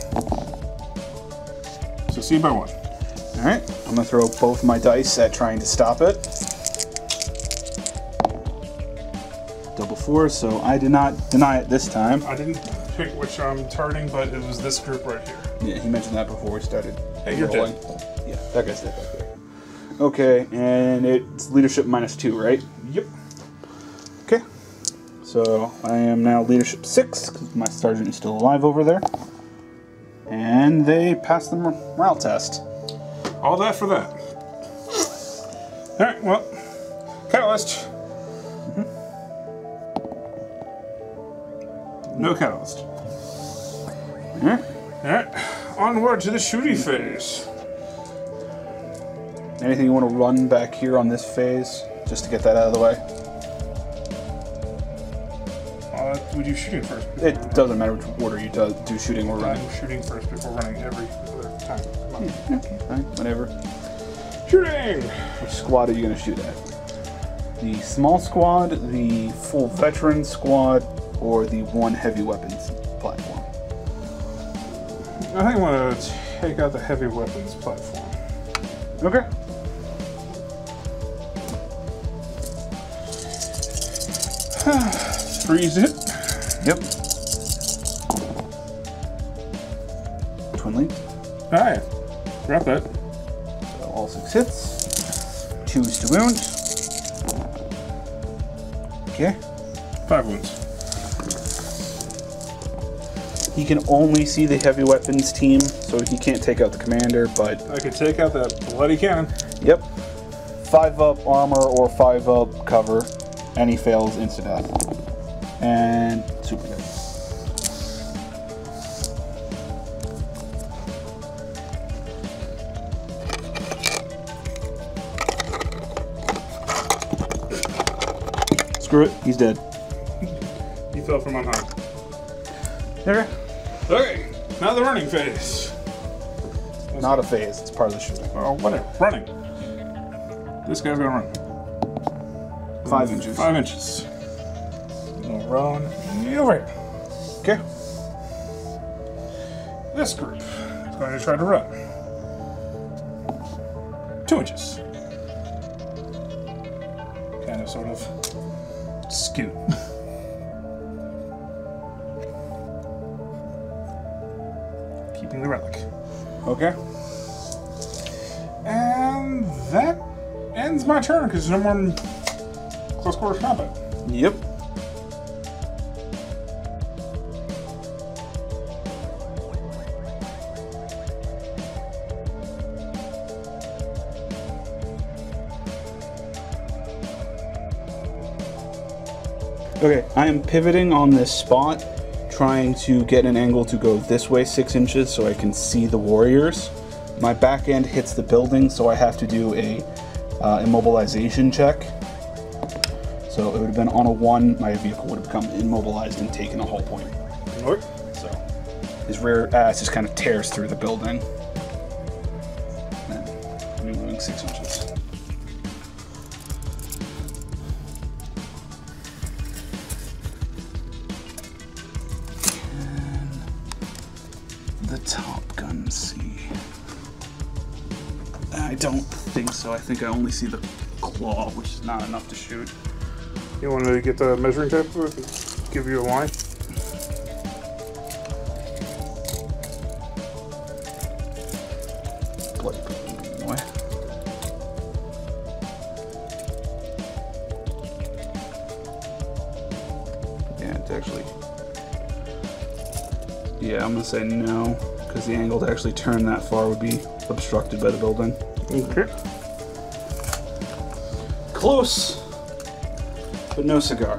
So see by one. Alright, I'm gonna throw both my dice at trying to stop it. Double four, so I did not deny it this time. I didn't pick which I'm targeting, but it was this group right here. Yeah, he mentioned that before we started. Hey, you're rolling. dead. Yeah, that guy's dead back there. Okay, and it's leadership minus two, right? Yep. Okay. So I am now leadership six, because my sergeant is still alive over there. And they passed the morale test. All that for that. Alright, well, catalyst. Mm-hmm. No catalyst. Alright. Alright, onward to the shooting phase. Anything you want to run back here on this phase, just to get that out of the way? Uh, we do shooting first. It doesn't matter which order you do, do shooting or running. I'm shooting first before running every other time. Come on. Yeah, okay, fine, whatever. Shooting! Which squad are you going to shoot at? The small squad, the full veteran squad, or the one heavy weapons platform? I think I want to take out the heavy weapons platform. Okay. Freeze it. Yep. Twin link. Alright. Drop that. So all six hits. Choose to wound. Okay. Five wounds. He can only see the heavy weapons team, so he can't take out the commander, but... I could take out that bloody cannon. Yep. Five up armor or five up cover, and he fails insta-death. And super good. Screw it, he's dead. He fell from on high. Okay. Okay, now the running phase. Not a phase, it's part of the shooting. Oh, whatever. Running. This guy's gonna run. Five inches. Five inches. We'll run over here. Okay. This group is going to try to run. Two inches. Kind of, sort of, scoot. Keeping the relic. Okay. And that ends my turn because there's no more close quarters combat. Yep. Okay, I am pivoting on this spot, trying to get an angle to go this way six inches so I can see the warriors. My back end hits the building, so I have to do a uh, immobilization check. So it would have been on a one, my vehicle would have become immobilized and taken a whole point. Nope. So his rear ass just kind of tears through the building. And I'm moving six inches. The Top Gun C. I don't think so. I think I only see the claw, which is not enough to shoot. You want to get the measuring tape? Give you a line? Bloody boy. Yeah, it's actually... Yeah, I'm gonna say no, because the angle to actually turn that far would be obstructed by the building. Okay. Close, but no cigar.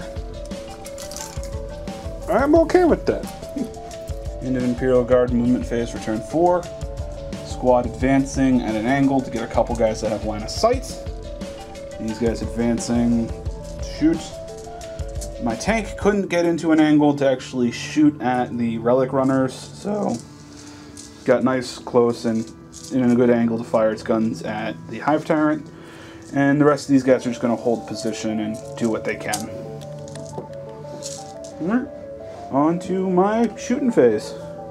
I'm okay with that. End of Imperial Guard movement phase for turn four. Squad advancing at an angle to get a couple guys that have line of sight. These guys advancing to shoot. My tank couldn't get into an angle to actually shoot at the relic runners, so got nice close and in a good angle to fire its guns at the Hive Tyrant. And the rest of these guys are just going to hold position and do what they can. Alright, on to my shooting phase.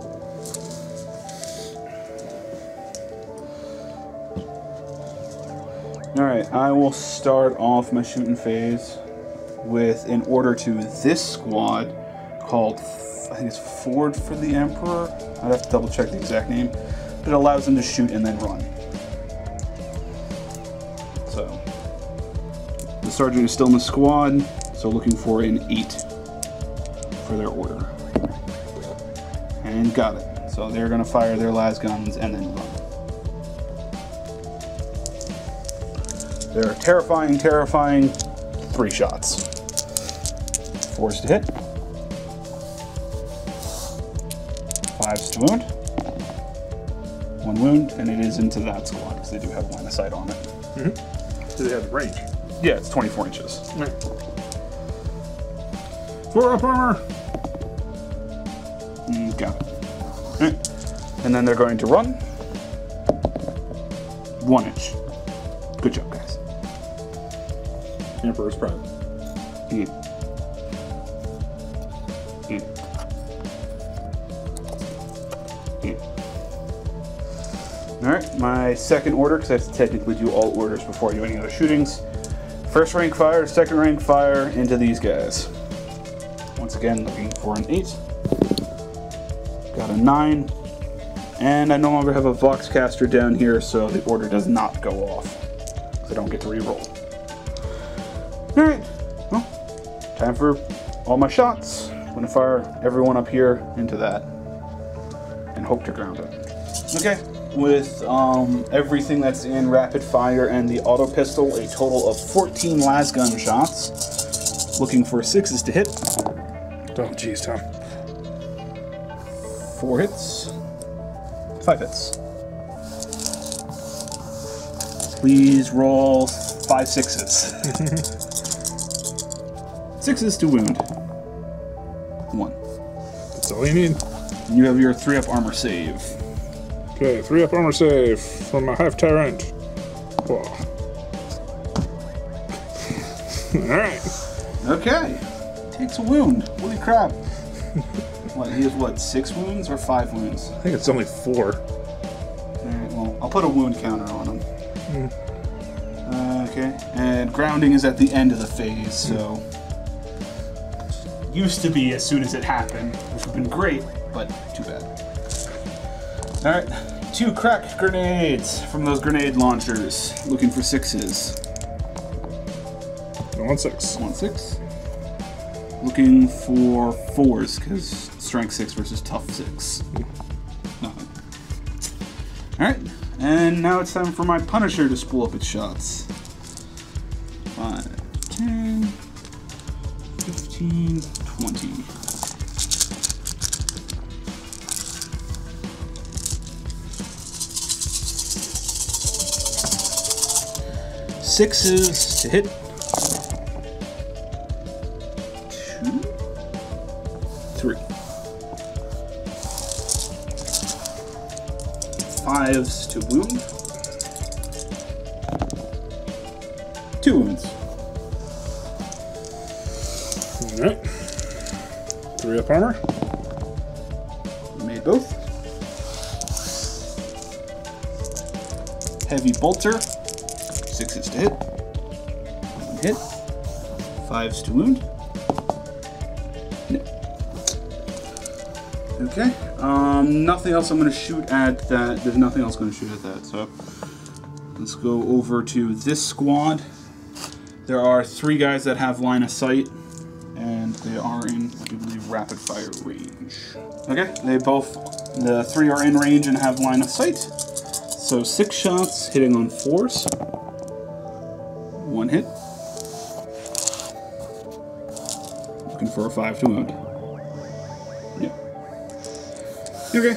Alright, I will start off my shooting phase with an order to this squad called, I think it's Ford for the Emperor. I'd have to double check the exact name, but it allows them to shoot and then run. So, the sergeant is still in the squad, so looking for an eight for their order. And got it. So they're going to fire their las guns and then run. They're terrifying, terrifying three shots. Fours to hit. Fives to wound. One wound, and it is into that squad because they do have line of sight on it. Mm-hmm. Do they have range? Yeah, it's twenty-four inches. Right. Four up armor. Mm, got it. Right. And then they're going to run. One inch. Good job, guys. Emperor's Pride. Eight. Eight. Eight. Alright, my second order, because I have to technically do all orders before I do any other shootings. First rank fire, second rank fire into these guys. Once again, looking for an eight. Got a nine. And I no longer have a Voxcaster down here, so the order does not go off. Because I don't get to re-roll. Alright, well, time for all my shots. I'm going to fire everyone up here into that. And hope to ground it. Okay, with um, everything that's in rapid fire and the auto pistol, a total of fourteen lasgun shots. Looking for sixes to hit. Oh, geez, Tom. Four hits. Five hits. Please roll five sixes. Sixes to wound. One. That's all you need. You have your three up armor save. Okay, three up armor save from my Hive Tyrant. Whoa. Alright. Okay. Takes a wound. Holy crap. What, he has what, six wounds or five wounds? I think it's only four. Alright, well, I'll put a wound counter on him. Mm. Uh, okay. And grounding is at the end of the phase, so. Used to be as soon as it happened, which would have been great, but too bad. Alright, two crack grenades from those grenade launchers. Looking for sixes. One six. One six. Looking for fours, because strength six versus tough six. Nothing. Alright, and now it's time for my Punisher to spool up its shots. five, ten, fifteen, twenty. Sixes to hit. Two. Three. Fives to wound. Two wounds. Alright. Three up armor. Made both. Heavy bolter. Sixes to hit. One hit. Fives to wound. No. Okay. Um, nothing else I'm going to shoot at that. There's nothing else going to shoot at that. So let's go over to this squad. There are three guys that have line of sight, and they are in, I do believe, rapid fire range. Okay. They both, the three are in range and have line of sight. So six shots hitting on fours. One hit. Looking for a five to wound. Yeah. Okay.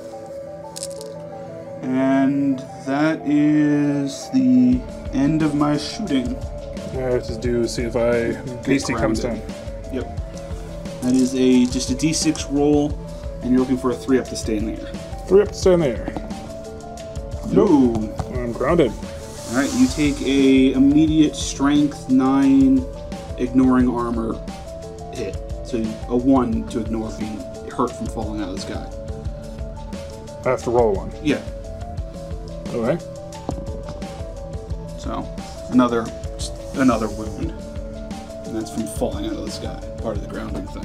And that is the end of my shooting. I have to do, see if I, Beastie comes down. Yep. That is a just a d six roll, and you're looking for a three up to stay in the air. Three up to stay in the air. No. I'm grounded. Alright, you take a immediate strength nine ignoring armor hit. So a one to ignore being hurt from falling out of the sky. I have to roll one. Yeah. Okay. So another another wound. And that's from falling out of the sky, part of the grounding thing.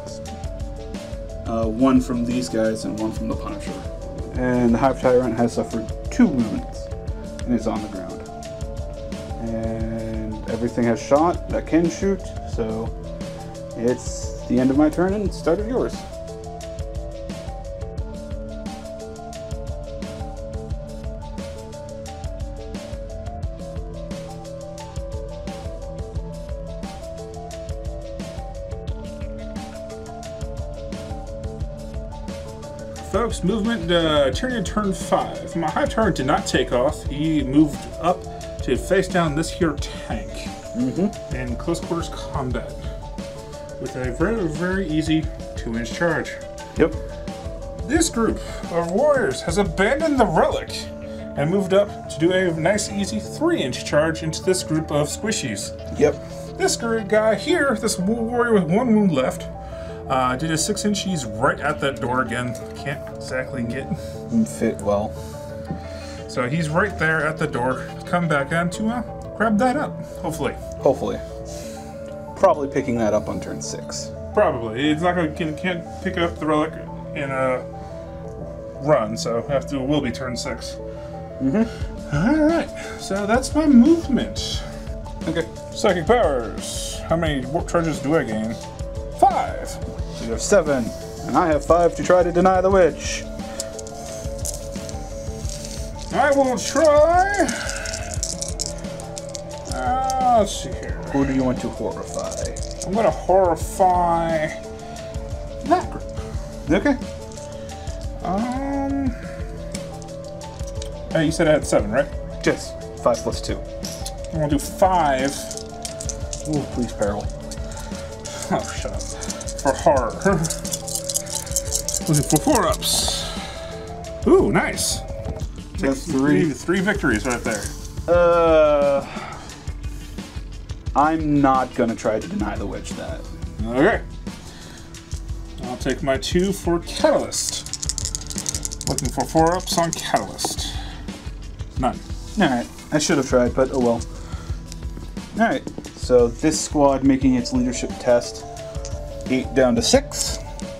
Uh, one from these guys and one from the Punisher. And the Hive Tyrant has suffered two wounds and is on the ground. And everything has shot that can shoot, so it's the end of my turn and start of yours. Folks, movement, uh, Tyranid turn five. My Hive Tyrant did not take off. He moved up to face down this here tank Mm-hmm. in close quarters combat with a very, very easy two inch charge. Yep. This group of warriors has abandoned the relic and moved up to do a nice, easy three inch charge into this group of squishies. Yep. This great guy here, this warrior with one wound left, uh, did a six inch. He's right at that door again. Can't exactly get. Fit well. So he's right there at the door. Come back on to uh, grab that up, hopefully. Hopefully. Probably picking that up on turn six. Probably. It's not going to can't pick up the relic in a run, so have to will be turn six. Mm-hmm. All right. So that's my movement. Okay. Psychic powers. How many warp charges do I gain? Five. So you have seven, and I have five to try to deny the witch. I will try. Uh, let's see here. Who do you want to horrify? I'm going to horrify that group. Okay. Um. Hey, you said I had seven, right? Yes. Five plus two. I'm gonna do five. Ooh, please, peril. Oh, shut up. For horror. Looking for four ups. Ooh, nice. That's Three, three. three victories right there. Uh, I'm not gonna try to deny the witch that. Okay. I'll take my two for Catalyst. Looking for four ups on Catalyst. None. Alright, I should have tried, but oh well. Alright, so this squad making its leadership test. Eight down to six.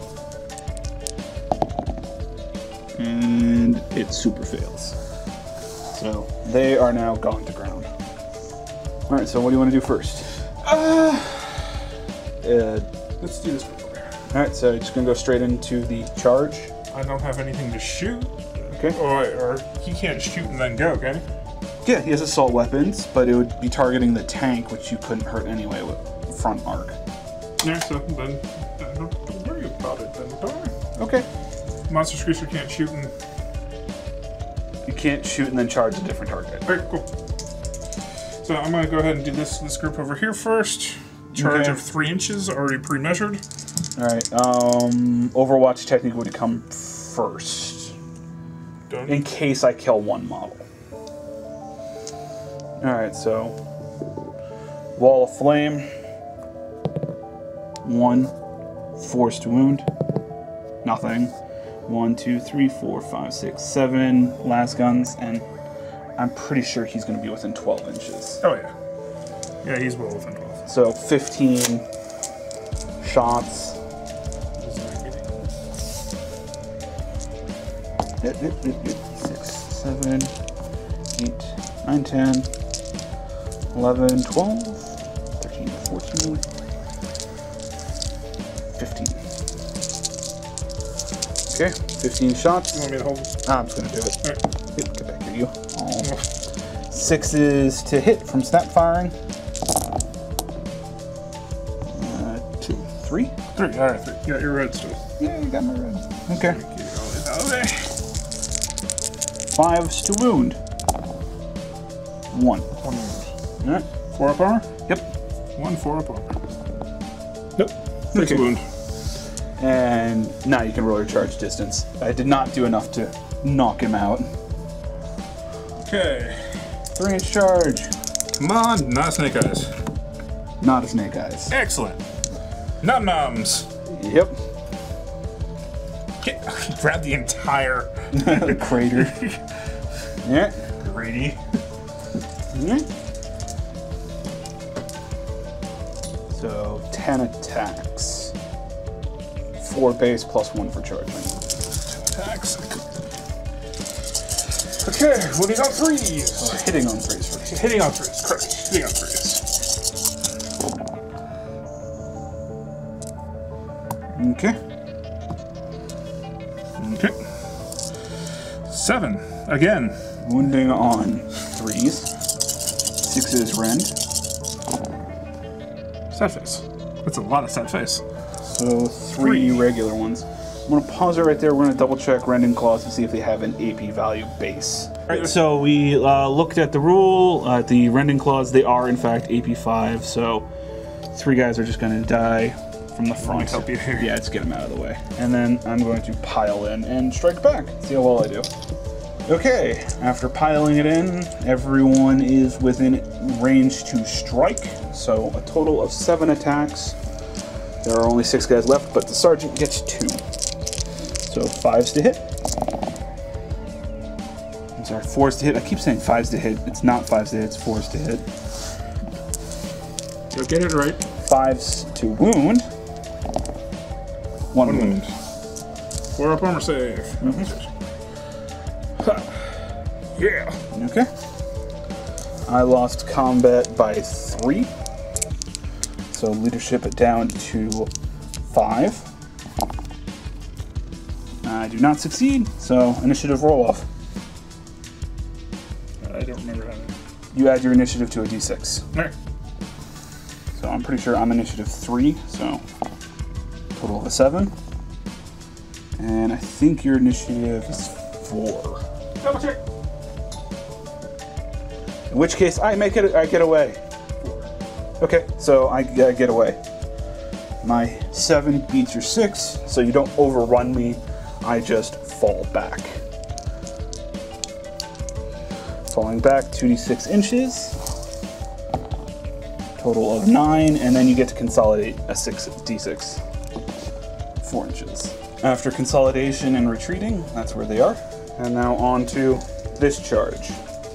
And it super fails. So they are now gone to ground. Alright, so what do you want to do first? Uh, Uh, let's do this group over here. Alright, so you're just gonna go straight into the charge. I don't have anything to shoot. Okay. Or, or he can't shoot and then go, can he? Yeah, he has assault weapons, but it would be targeting the tank, which you couldn't hurt anyway with front arc. Yeah, so then I don't have to worry about it then, don't I? Okay. Monster Screecher can't shoot and... You can't shoot and then charge a different target. Alright, cool. So I'm gonna go ahead and do this this group over here first. Charge Okay. of three inches, already pre-measured. Alright, um, Overwatch technique would come first. Done. In case I kill one model. Alright, so Wall of Flame. One. Force to wound. Nothing. One, two, three, four, five, six, seven. Last guns, and I'm pretty sure he's going to be within twelve inches. Oh yeah. Yeah, he's well within twelve. So fifteen shots. Six, seven, eight, nine, ten, eleven, twelve, thirteen, fourteen, fifteen. Okay, fifteen shots. You want me to hold this? Ah, I'm just gonna do it. Alright. Yep, get back here, you. Oh. Sixes to hit from snap firing. Uh, two, three. Three. Alright, three. You got your red still. Yeah, you got my red. Okay. Okay. Fives to wound. One. One wound. Alright. Four up armor? Yep. One four up armor. Nope. Six Okay. wound. And now you can roll your charge distance. I did not do enough to knock him out. Okay. Three inch charge. Come on, not snake eyes. Not a snake eyes. Excellent. Num nums. Yep. Grab the entire The crater. Yeah. greedy. Yeah. So ten attacks. Four base plus one for charging. Attacks. Okay, winning on threes. Or hitting on threes first. Hitting on threes, correct. Hitting on threes. Okay. Okay. Seven. Again. Wounding on threes. Sixes rend. Sad face. That's a lot of sad face. So three, three regular ones. I'm going to pause it right there. We're going to double check Rending Claws to see if they have an A P value base. Alright, so we uh, looked at the rule, uh, the Rending Claws, they are in fact A P five, so three guys are just going to die from the front. Help you here. Yeah, let's get them out of the way. And then I'm going to pile in and strike back, see how well I do. Okay, after piling it in, everyone is within range to strike, so a total of seven attacks. There are only six guys left, but the sergeant gets two. So fives to hit. I'm sorry, fours to hit. I keep saying fives to hit. It's not fives to hit, it's fours to hit. So get it right. Fives to wound. One, One wound. wound. Four up armor save. Mm-hmm. Yeah. Okay. I lost combat by three. So leadership down to five. I do not succeed, so initiative roll off. I don't remember how to. You add your initiative to a d six. Alright. So I'm pretty sure I'm initiative three, so total of a seven. And I think your initiative is four. Double check. In which case, I make it. I get away. Okay, so I, I get away. My seven beats your six, so you don't overrun me. I just fall back. Falling back two d six inches. Total of nine, and then you get to consolidate a six d six. Four inches. After consolidation and retreating, that's where they are. And now on to this charge.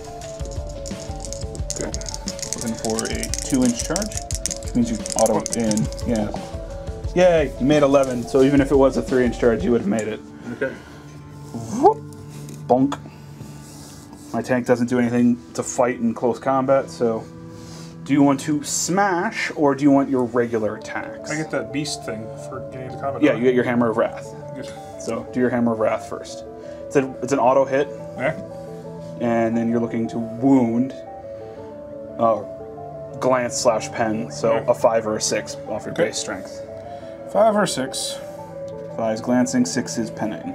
Good. Looking for a two inch charge, which means you auto in. Yeah. Yay, you made eleven, so even if it was a three inch charge, you would have made it. Okay. Whoop. Bonk. My tank doesn't do anything to fight in close combat, so do you want to smash or do you want your regular attacks? I get that beast thing for getting into combat. Yeah, you get your Hammer of Wrath. Good. So do your Hammer of Wrath first. It's, a, it's an auto hit, Yeah. and then you're looking to wound, uh, glance slash pen, so Okay. a five or a six off your Okay. base strength. Five or six. Five is glancing, six is penning.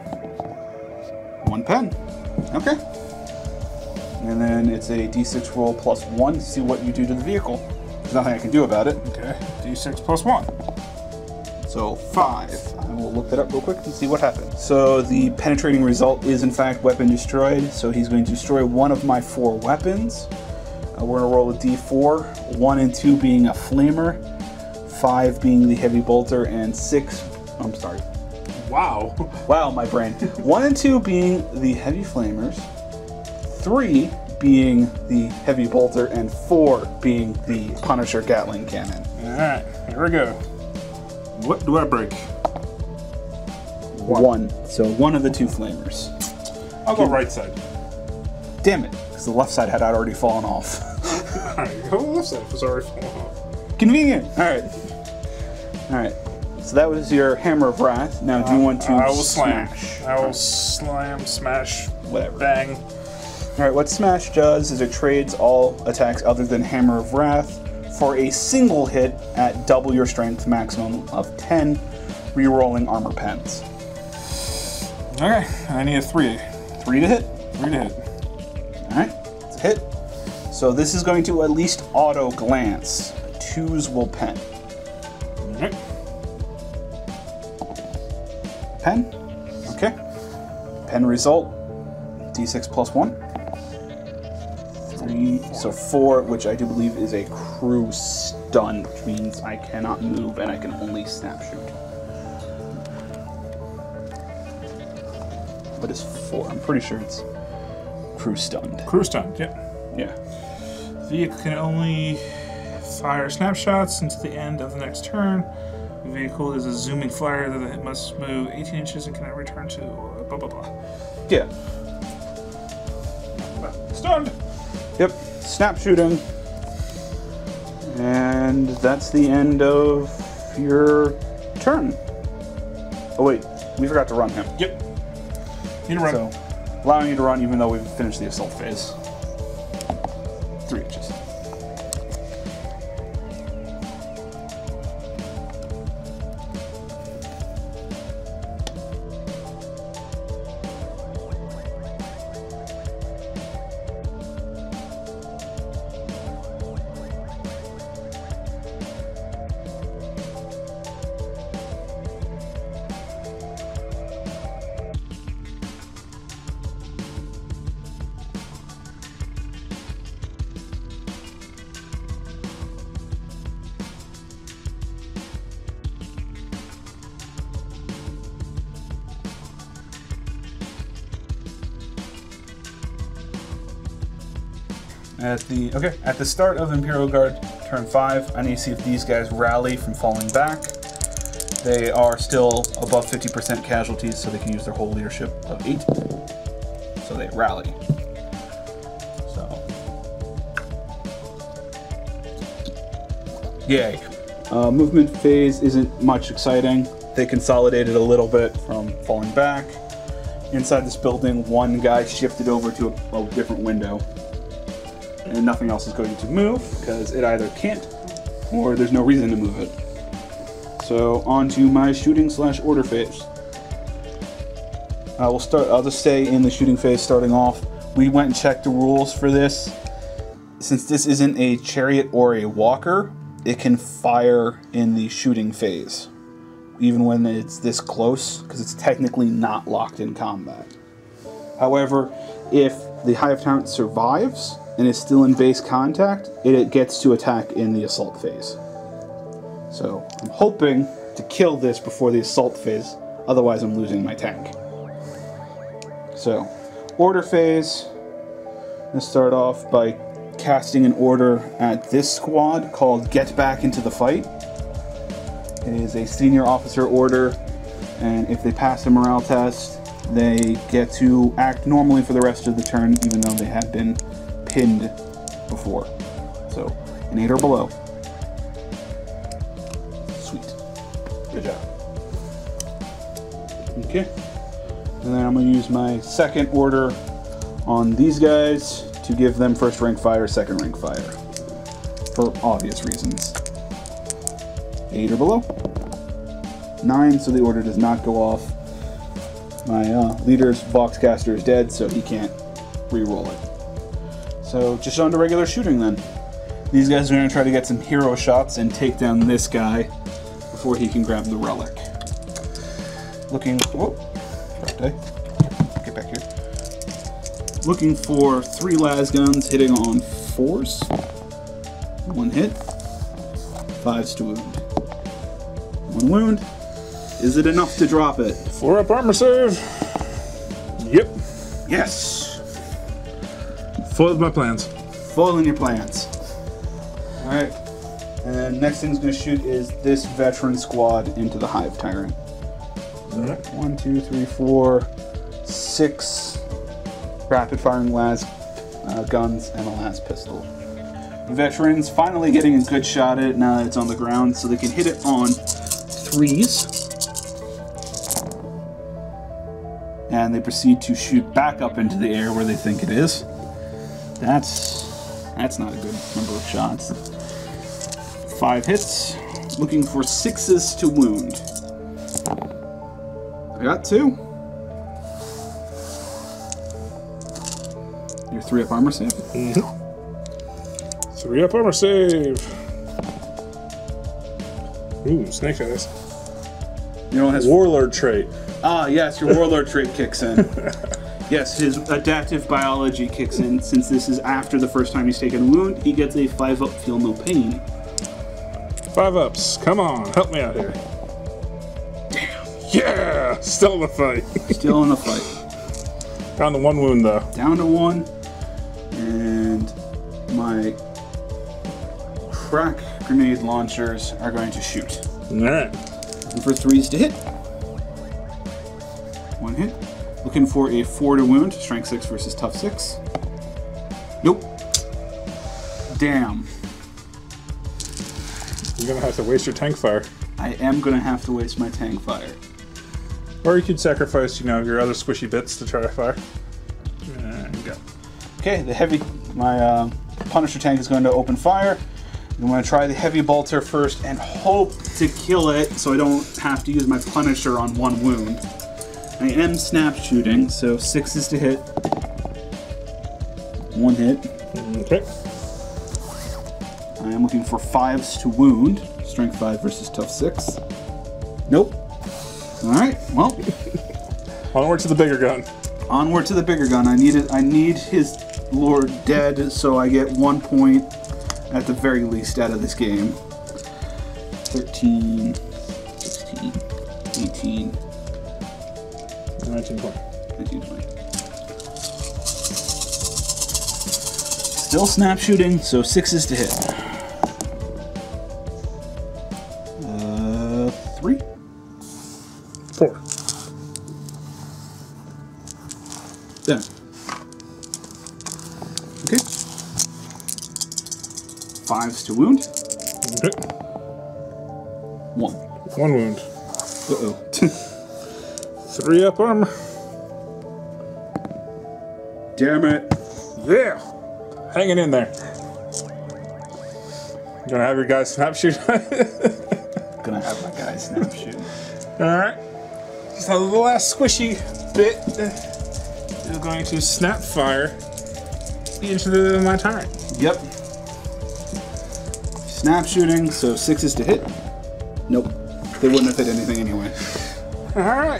One pen. Okay. And then it's a d six roll plus one to see what you do to the vehicle. There's nothing I can do about it. Okay. D six plus one. So five. I will look that up real quick and see what happened. So the penetrating result is in fact weapon destroyed. So he's going to destroy one of my four weapons. Uh, we're going to roll a d four. One and two being a flamer, five being the heavy bolter, and six. I'm sorry. Wow. Wow, my brain. One and two being the heavy flamers, three being the heavy bolter, and four being the Punisher Gatling cannon. Alright, here we go. What do I break? One. one. So one of the two flamers. I'll go right side. Damn it, because the left side had already fallen off. Alright, go left side was already falling off. Convenient. Alright. Alright. So that was your Hammer of Wrath. Now do you want to I will slam. smash? I will slam, smash, Whatever. bang. Alright, what Smash does is it trades all attacks other than Hammer of Wrath for a single hit at double your strength, maximum of ten, re-rolling armor pens. Okay, I need a three. Three to hit. Three to hit. Alright, it's a hit. So this is going to at least auto glance. Twos will pen. Okay. Pen. Okay. Pen result. d six plus one. Three, so four, which I do believe is a crew stun, which means I cannot move and I can only snap shoot. What is four? I'm pretty sure it's crew stunned. Crew stunned, yep. Yeah. Vehicle can only fire snapshots until the end of the next turn. The vehicle is a zooming flyer that it must move eighteen inches and cannot return to uh, blah blah blah. Yeah. Stunned! Yep. Snap shooting. And that's the end of your turn. Oh wait, we forgot to run him. Yep. Need to run. So, allowing you to run even though we've finished the assault phase. Three inches. At the okay, at the start of Imperial Guard turn five, I need to see if these guys rally from falling back. They are still above fifty percent casualties, so they can use their whole leadership of eight. So they rally. So, yay. Uh, movement phase isn't much exciting. They consolidated a little bit from falling back. Inside this building, one guy shifted over to a, a different window. And nothing else is going to move because it either can't or there's no reason to move it. So on to my shooting slash order phase. I will start. I'll just stay in the shooting phase starting off. We went and checked the rules for this. Since this isn't a chariot or a walker, it can fire in the shooting phase, even when it's this close, because it's technically not locked in combat. However, if the Hive Tyrant survives and is still in base contact, it gets to attack in the assault phase. So I'm hoping to kill this before the assault phase, otherwise I'm losing my tank. So, order phase, let's start off by casting an order at this squad called Get Back into the Fight. It is a senior officer order, and if they pass a morale test, they get to act normally for the rest of the turn, even though they have been pinned before. So, an eight or below. Sweet. Good job. Okay. And then I'm going to use my second order on these guys to give them first rank fire, second rank fire. For obvious reasons. eight or below. nine, so the order does not go off. My uh, leader's Voxcaster is dead, so he can't re-roll it. So just on to regular shooting then. These guys are going to try to get some hero shots and take down this guy before he can grab the relic. Looking, whoa, get back here. Looking for three las guns hitting on fours. One hit. Fives to wound. One wound. Is it enough to drop it? Four up armor save. Yep. Yes. Foiled my plans. Foiling your plans. Alright. And then next thing's going to shoot is this veteran squad into the Hive Tyrant. Alright. One, two, three, four, six rapid firing las uh, guns and a las pistol. Veterans finally getting a good shot at it now that it's on the ground, so they can hit it on threes. And they proceed to shoot back up into the air where they think it is. That's that's not a good number of shots. Five hits, looking for sixes to wound. I got two. Your three up armor save. Mm-hmm. Three up armor save. Ooh, snake eyes. You know, has Warlord trait. Ah, yes, your warlord trait kicks in. Yes, his adaptive biology kicks in. Since this is after the first time he's taken a wound, he gets a five up, feel no pain. Five ups. Come on, help me out here. Damn. Yeah! Still in the fight. Still in the fight. Down to one wound, though. Down to one. And my crack grenade launchers are going to shoot. Alright. Looking for threes to hit. One hit. Looking for a four to wound. Strength six versus tough six. Nope. Damn. You're gonna have to waste your tank fire. I am gonna have to waste my tank fire. Or you could sacrifice, you know, your other squishy bits to try to fire. And go. Okay, the heavy, my uh, Punisher tank is going to open fire. I'm going to try the heavy bolter first and hope to kill it so I don't have to use my Punisher on one wound. I am snap shooting, so sixes to hit. One hit. Okay. I am looking for fives to wound. Strength five versus tough six. Nope. Alright, well. Onward to the bigger gun. Onward to the bigger gun. I need it. I need his lord dead, so I get one point at the very least out of this game. thirteen, sixteen, eighteen, nineteen, twenty. nineteen, twenty. Still snap shooting, so sixes to hit. Uh, three? Four. Yeah. Okay. Fives to wound. Okay. One. One wound. Uh-oh. Three up armor. Damn it. Yeah. Hanging in there. You gonna have your guys snap shoot? Gonna have my guy snap shoot. Alright. So the last squishy bit is going to snap fire into the, my Tyrant. Yep. Snap shooting, so sixes to hit. Nope. They wouldn't have hit anything anyway. Alright.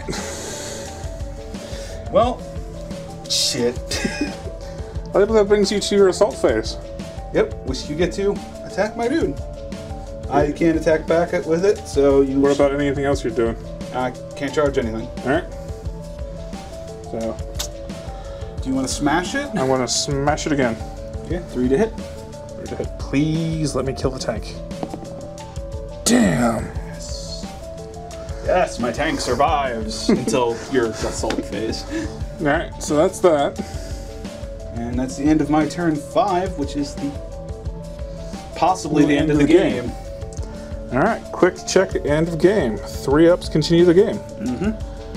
Well, shit. I believe that brings you to your assault phase. Yep, which you get to attack my dude. I can't attack back with it, so you... What about anything else you're doing? I can't charge anything. Alright. So, do you want to smash it? I want to smash it again. Okay, three to hit. Three to hit. Please let me kill the tank. Damn. Yes. Yes, my tank survives until your assault phase. Alright, so that's that. And that's the end of my turn five, which is the possibly the, the end, end of the, the game. game. Alright, quick check, end of game. Three ups, continue the game. Mm-hmm.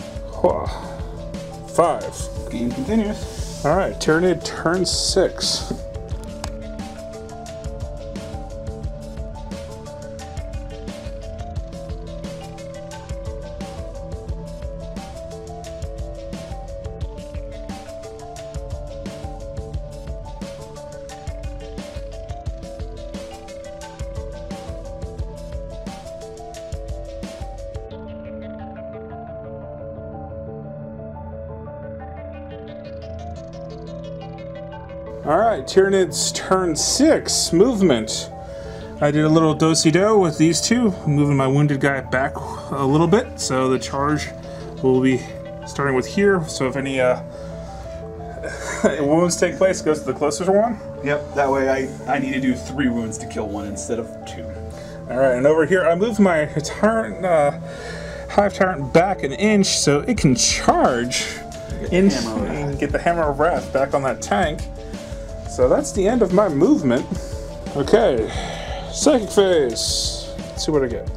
Five. Game continues. Alright, Tyranid turn six. Alright, Tyranids turn six. Movement. I did a little do-si-do with these two, moving my wounded guy back a little bit, so the charge will be starting with here, so if any uh, wounds take place, it goes to the closest one. Yep, that way I, I need to do three wounds to kill one instead of two. Alright, and over here I moved my tyrant, uh, hive tyrant back an inch so it can charge in, and get the Hammer of Wrath back on that tank. So that's the end of my movement. Okay, psychic phase. Let's see what I get.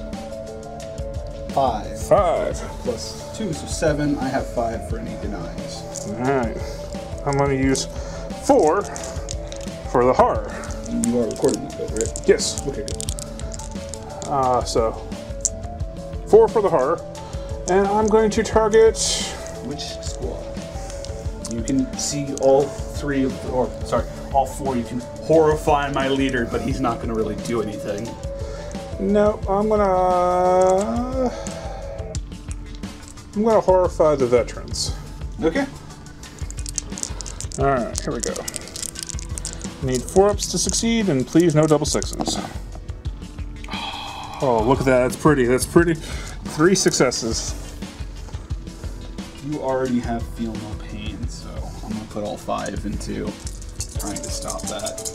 Five. Five. Plus two, so seven. I have five for any denies. Alright. I'm going to use four for the horror. You are recording this, though, right? Yes. Okay, good. Uh, so, four for the horror. And I'm going to target... Which squad? You can see all three of the, or sorry, all four. You can horrify my leader, but he's not going to really do anything. No, I'm gonna... I'm gonna horrify the veterans. Okay. Alright, here we go. Need four ups to succeed, and please no double sixes. Oh, look at that. That's pretty. That's pretty. Three successes. You already have feel no pain, so I'm going to put all five into trying to stop that.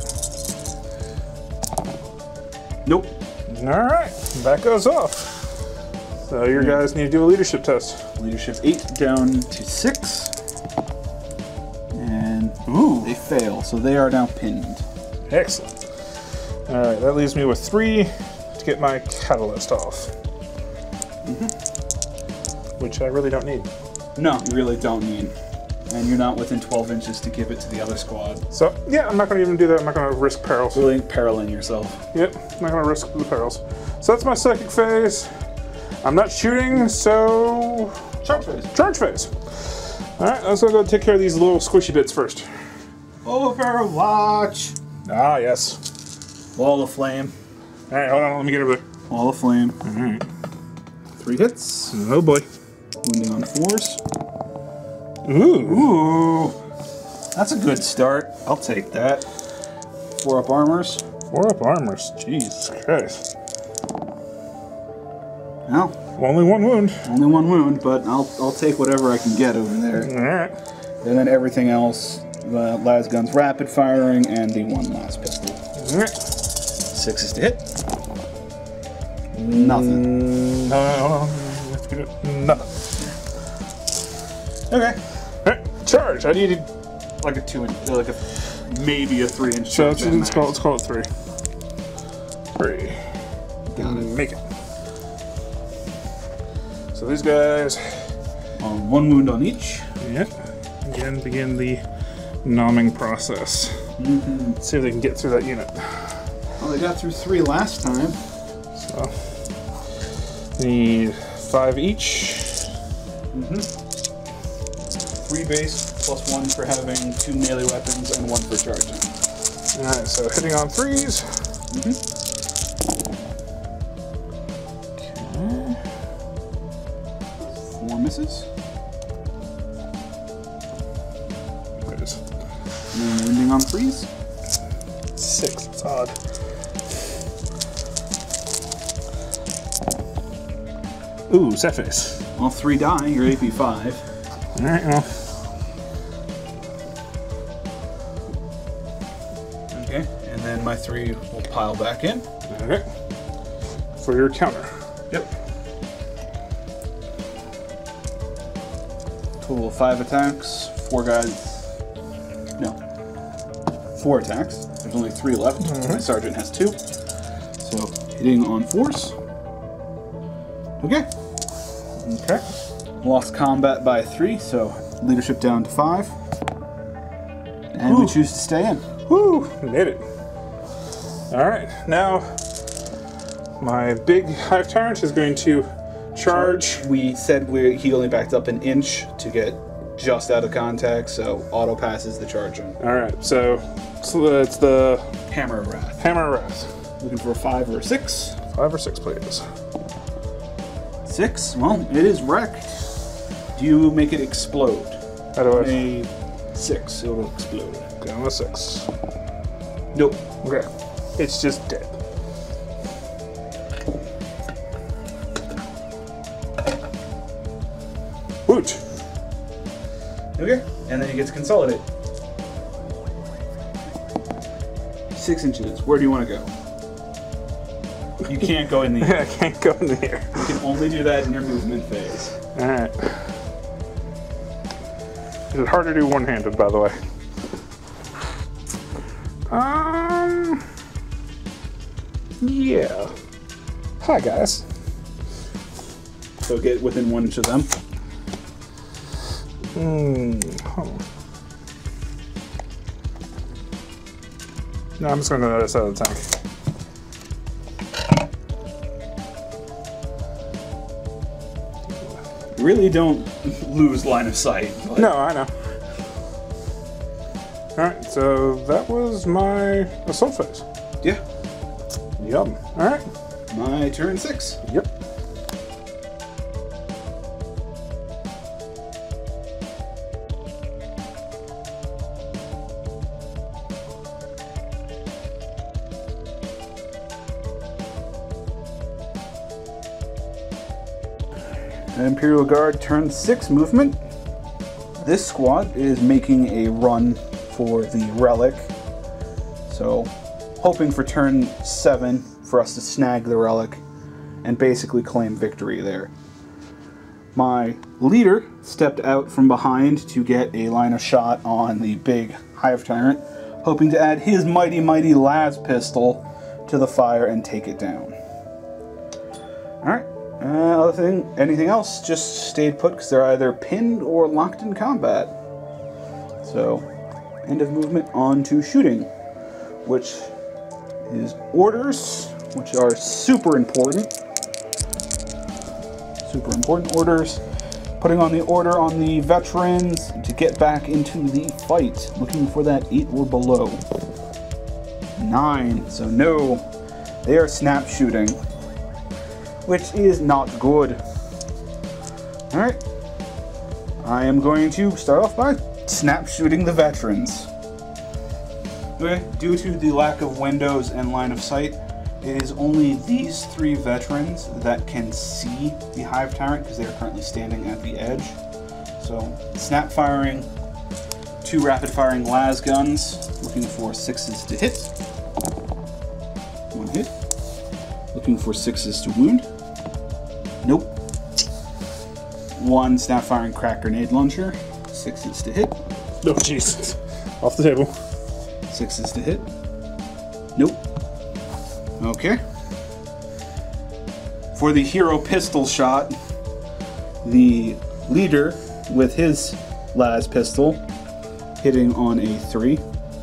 Alright. Nope. Alright, that goes off. So your guys need to do a leadership test. Leadership eight down to six. And ooh, they fail, so they are now pinned. Excellent. Alright, that leaves me with three to get my catalyst off. Mm-hmm. which I really don't need. No, you really don't need. And you're not within twelve inches to give it to the other squad. So, yeah, I'm not going to even do that. I'm not going to risk perils. Really periling yourself. Yep, I'm not going to risk the perils. So that's my psychic phase. I'm not shooting, so... Charge phase. Charge phase. Alright, let's go take care of these little squishy bits first. Overwatch. Ah, yes. Wall of flame. Alright, hold on, let me get over there. Wall of flame. Alright. Three hits. Oh boy. Wounding on fours. Ooh. Ooh. That's a good start. I'll take that. Four up armors. Four up armors. Jesus Christ. Well, Only one wound. only one wound, but I'll I'll take whatever I can get over there. Alright. And then everything else, the las gun's rapid firing, and the one las pistol. Alright. Sixes to hit. Nothing. Mm, no, no, no, no. Let's get it. Nothing. Okay. Alright, charge. I needed. Like a two inch, like a maybe a three inch. So let's, charge let's, at call, max. let's call it three. Three. Got it. Make it. So these guys. Um, one wound on each. Yep. Again, begin the nomming process. Mm-hmm. Let's see if they can get through that unit. Well, they got through three last time. So, need five each. Mm-hmm. Three base plus one for having two melee weapons and one for charging. Alright, so hitting on threes. Mm-hmm. Four misses. There's And then wounding on threes. six, it's odd. Ooh, set face. All three die, you're A P five. Alright, well. Okay, and then my three will pile back in. Okay. For your counter. Yep. Total of five attacks, four guys. No. Four attacks. There's only three left. Mm-hmm. My sergeant has two. So hitting on fours. Okay. Okay. Lost combat by three, so leadership down to five. And Ooh. we choose to stay in. Woo! Made it. Alright, now my big hive tyrant is going to charge. We said we he only backed up an inch to get just out of contact, so auto passes the charge on. Alright, so, so it's the Hammer of Wrath. Hammer of Wrath. Looking for a five or a six. Five or six, please. Six? Well, it is wrecked. Do you make it explode? How do I? A six, it will explode. Okay, on a six. Nope. Okay. It's just dead. Woot! Okay, and then you get to consolidate. Six inches. Where do you want to go? You can't go in the air. I can't go in there. You can only do that in your movement phase. Alright. It's hard to do one-handed, by the way. Um... Yeah. Hi, guys. So get within one inch of them. Hmm. Hold on. No, I'm just going to the other side of the tank. Really don't lose line of sight. but- No, I know. Alright, so that was my assault phase. Yeah. Yum. Alright. My turn six. Yep. Imperial Guard turn six movement. This squad is making a run for the relic. So, hoping for turn seven for us to snag the relic and basically claim victory there. My leader stepped out from behind to get a line of shot on the big Hive Tyrant, hoping to add his mighty, mighty las pistol to the fire and take it down. Alright, Uh, other thing, anything else just stayed put because they're either pinned or locked in combat. So, end of movement on to shooting, which is orders, which are super important. Super important orders. Putting on the order on the veterans to get back into the fight. Looking for that eight or below. Nine, so no. They are snap shooting, which is not good. Alright. I am going to start off by snap shooting the veterans. Okay, due to the lack of windows and line of sight, it is only these three veterans that can see the Hive Tyrant because they are currently standing at the edge. So, snap firing, two rapid firing las guns, looking for sixes to hit. One hit. Looking for sixes to wound. Nope. One snap firing crack grenade launcher, sixes to hit. No, oh, Jesus. Off the table. Sixes to hit. Nope. Okay. For the hero pistol shot, the leader with his las pistol hitting on a three,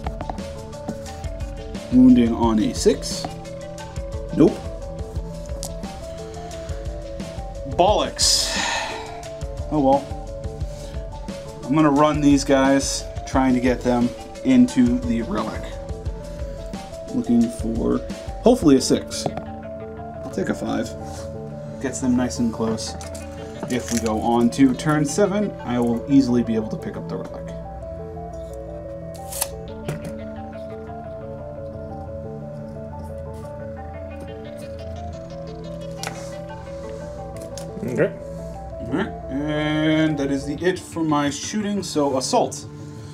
wounding on a six. Nope. Bollocks. Oh well. I'm gonna run these guys, trying to get them into the relic. Looking for hopefully a six. I'll take a five. Gets them nice and close. If we go on to turn seven, I will easily be able to pick up the relic. Okay. Alright, and that is the it for my shooting, so assault.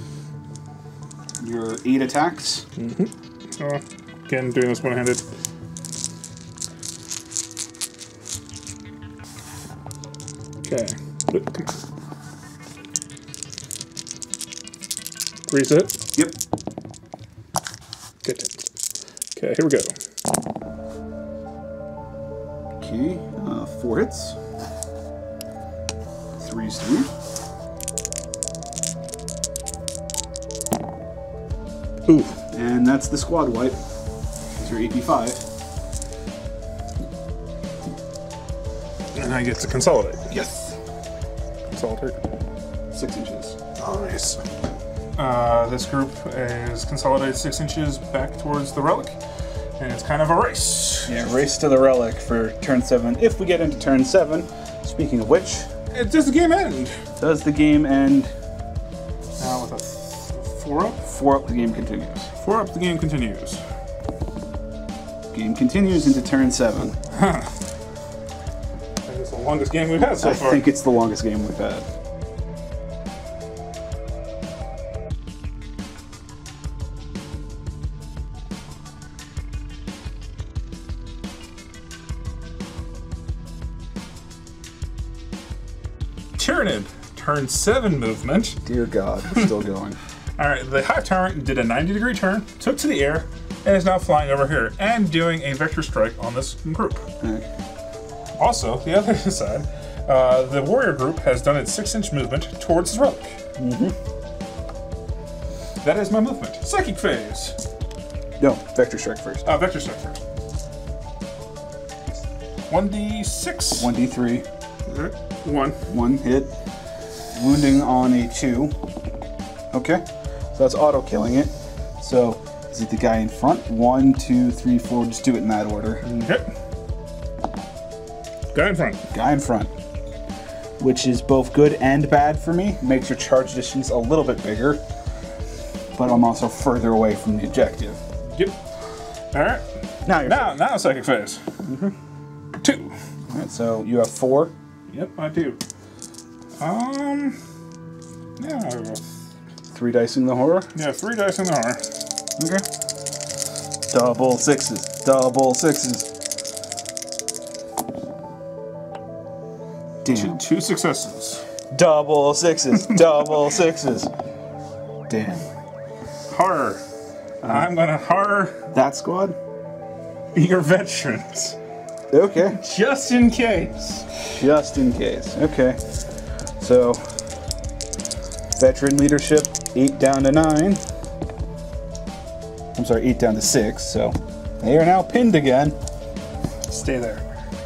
Your eight attacks. Mm-hmm. Uh, again, doing this one-handed. Okay. Come on. Three's it? Yep. Good. Okay, here we go. Okay, uh, four hits. Three's three. Ooh. And that's the squad wipe. These are eight v five. And I get to consolidate. Yes. Consolidate. Six inches. Nice. Uh, this group is consolidated six inches back towards the relic, and it's kind of a race. Yeah, race to the relic for turn seven. If we get into turn seven, speaking of which, It does the game end? does the game end? Now with a th four up? Four up, the game continues. Four up, the game continues. Game continues into turn seven. Huh. I think it's the longest game we've had so I far. think it's the longest game we've had. Tyranid, turn seven movement. Dear God, we're still going. Alright, the Hive Tyrant did a ninety degree turn, took to the air, and is now flying over here and doing a vector strike on this group. Alright. Also, the other side, uh, the warrior group has done its six inch movement towards the relic. Mm-hmm. That is my movement. Psychic phase. No, vector strike first. Uh, vector strike first. one d six. one d three. One. One hit. Wounding on a two. Okay. So that's auto killing it. So is it the guy in front? One, two, three, four. Just do it in that order. Okay. Guy in front. Guy in front. Which is both good and bad for me. Makes your charge distance a little bit bigger. But I'm also further away from the objective. Yep. Alright. Now you're Now, now psychic phase. Mm-hmm. Two. Alright, so you have four. Yep, I do. Um. Yeah, I will. Three dice in the horror. Yeah, three dice in the horror. Okay. Double sixes. Double sixes. Two, Damn. two successes. Double sixes. Double sixes. Damn. Horror. I'm gonna horror That squad? your veterans. Okay. Just in case. Just in case. Okay. So, veteran leadership, eight down to nine. I'm sorry, eight down to six. So, they are now pinned again. Stay there.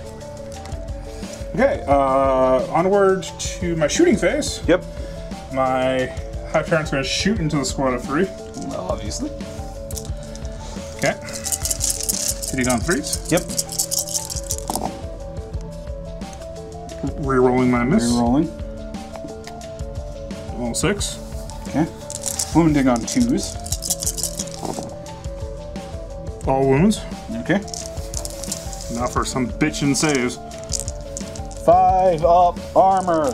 Okay, uh, onward to my shooting phase. Yep. My Hive Tyrant's going to shoot into the squad of three. Well, obviously. Okay. Hitting on threes. Yep. Rerolling my miss. Rerolling. Roll six. Okay. Wounding on twos. All wounds. Okay. Now for some bitchin' saves. Five up armor.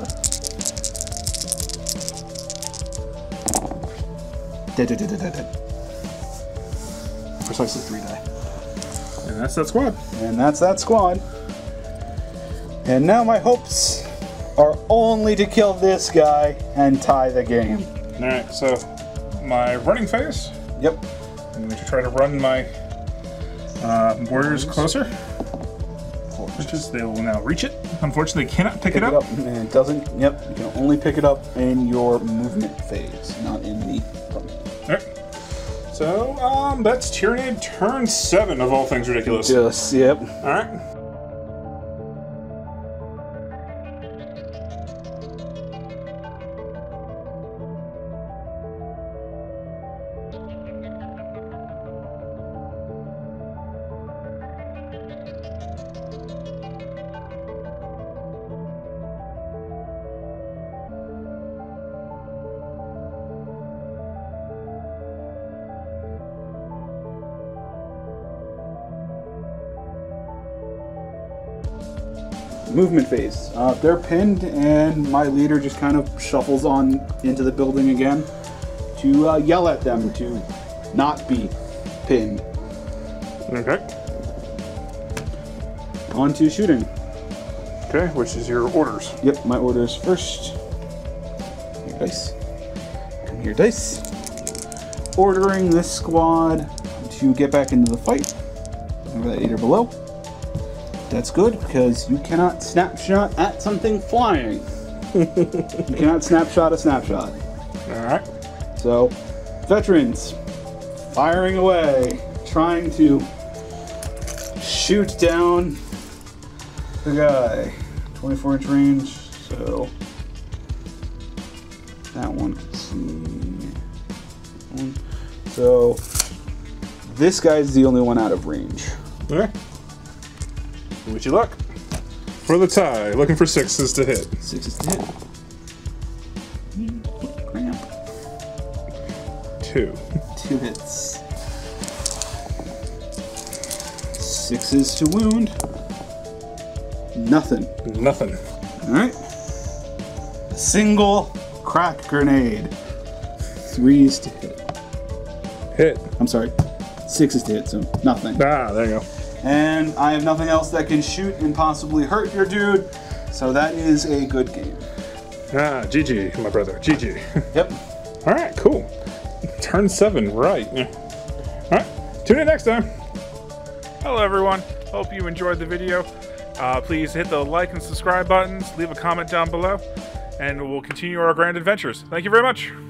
Dead, dead, dead, dead, dead. Precisely three die. And that's that squad. And that's that squad. And now my hopes are only to kill this guy and tie the game. Alright, so my running phase. Yep. I'm going to try to run my uh, warriors closer. Which is, they will now reach it. Unfortunately, they cannot pick, Pick it up. it up. And it doesn't, yep, you can only pick it up in your movement phase, not in the... Alright. So, um, that's Tyranid turn seven of all things ridiculous. Just, yep. Alright. Movement phase. Uh, they're pinned, and my leader just kind of shuffles on into the building again to uh, yell at them to not be pinned. Okay. On to shooting. Okay, which is your orders. Yep, my orders first. Here, dice. Come here, dice. Ordering this squad to get back into the fight. Remember that eight or below. That's good, because you cannot snapshot at something flying. You cannot snapshot a snapshot. Alright. So, veterans, firing away, trying to shoot down the guy. twenty-four inch range, so that one can see. One. So, this guy's the only one out of range. Okay. Wish you luck. For the tie, looking for sixes to hit. Sixes to hit. Cramp. Two. Two hits. Sixes to wound. Nothing. Nothing. Alright. Single crack grenade. Threes to hit. Hit. I'm sorry. Sixes to hit, so nothing. Ah, there you go. And I have nothing else that can shoot and possibly hurt your dude, so that is a good game. Ah, G G, my brother. G G. Yep. Alright, cool. Turn seven, right. Alright, tune in next time. Hello, everyone. Hope you enjoyed the video. Uh, please hit the like and subscribe buttons, leave a comment down below, and we'll continue our grand adventures. Thank you very much.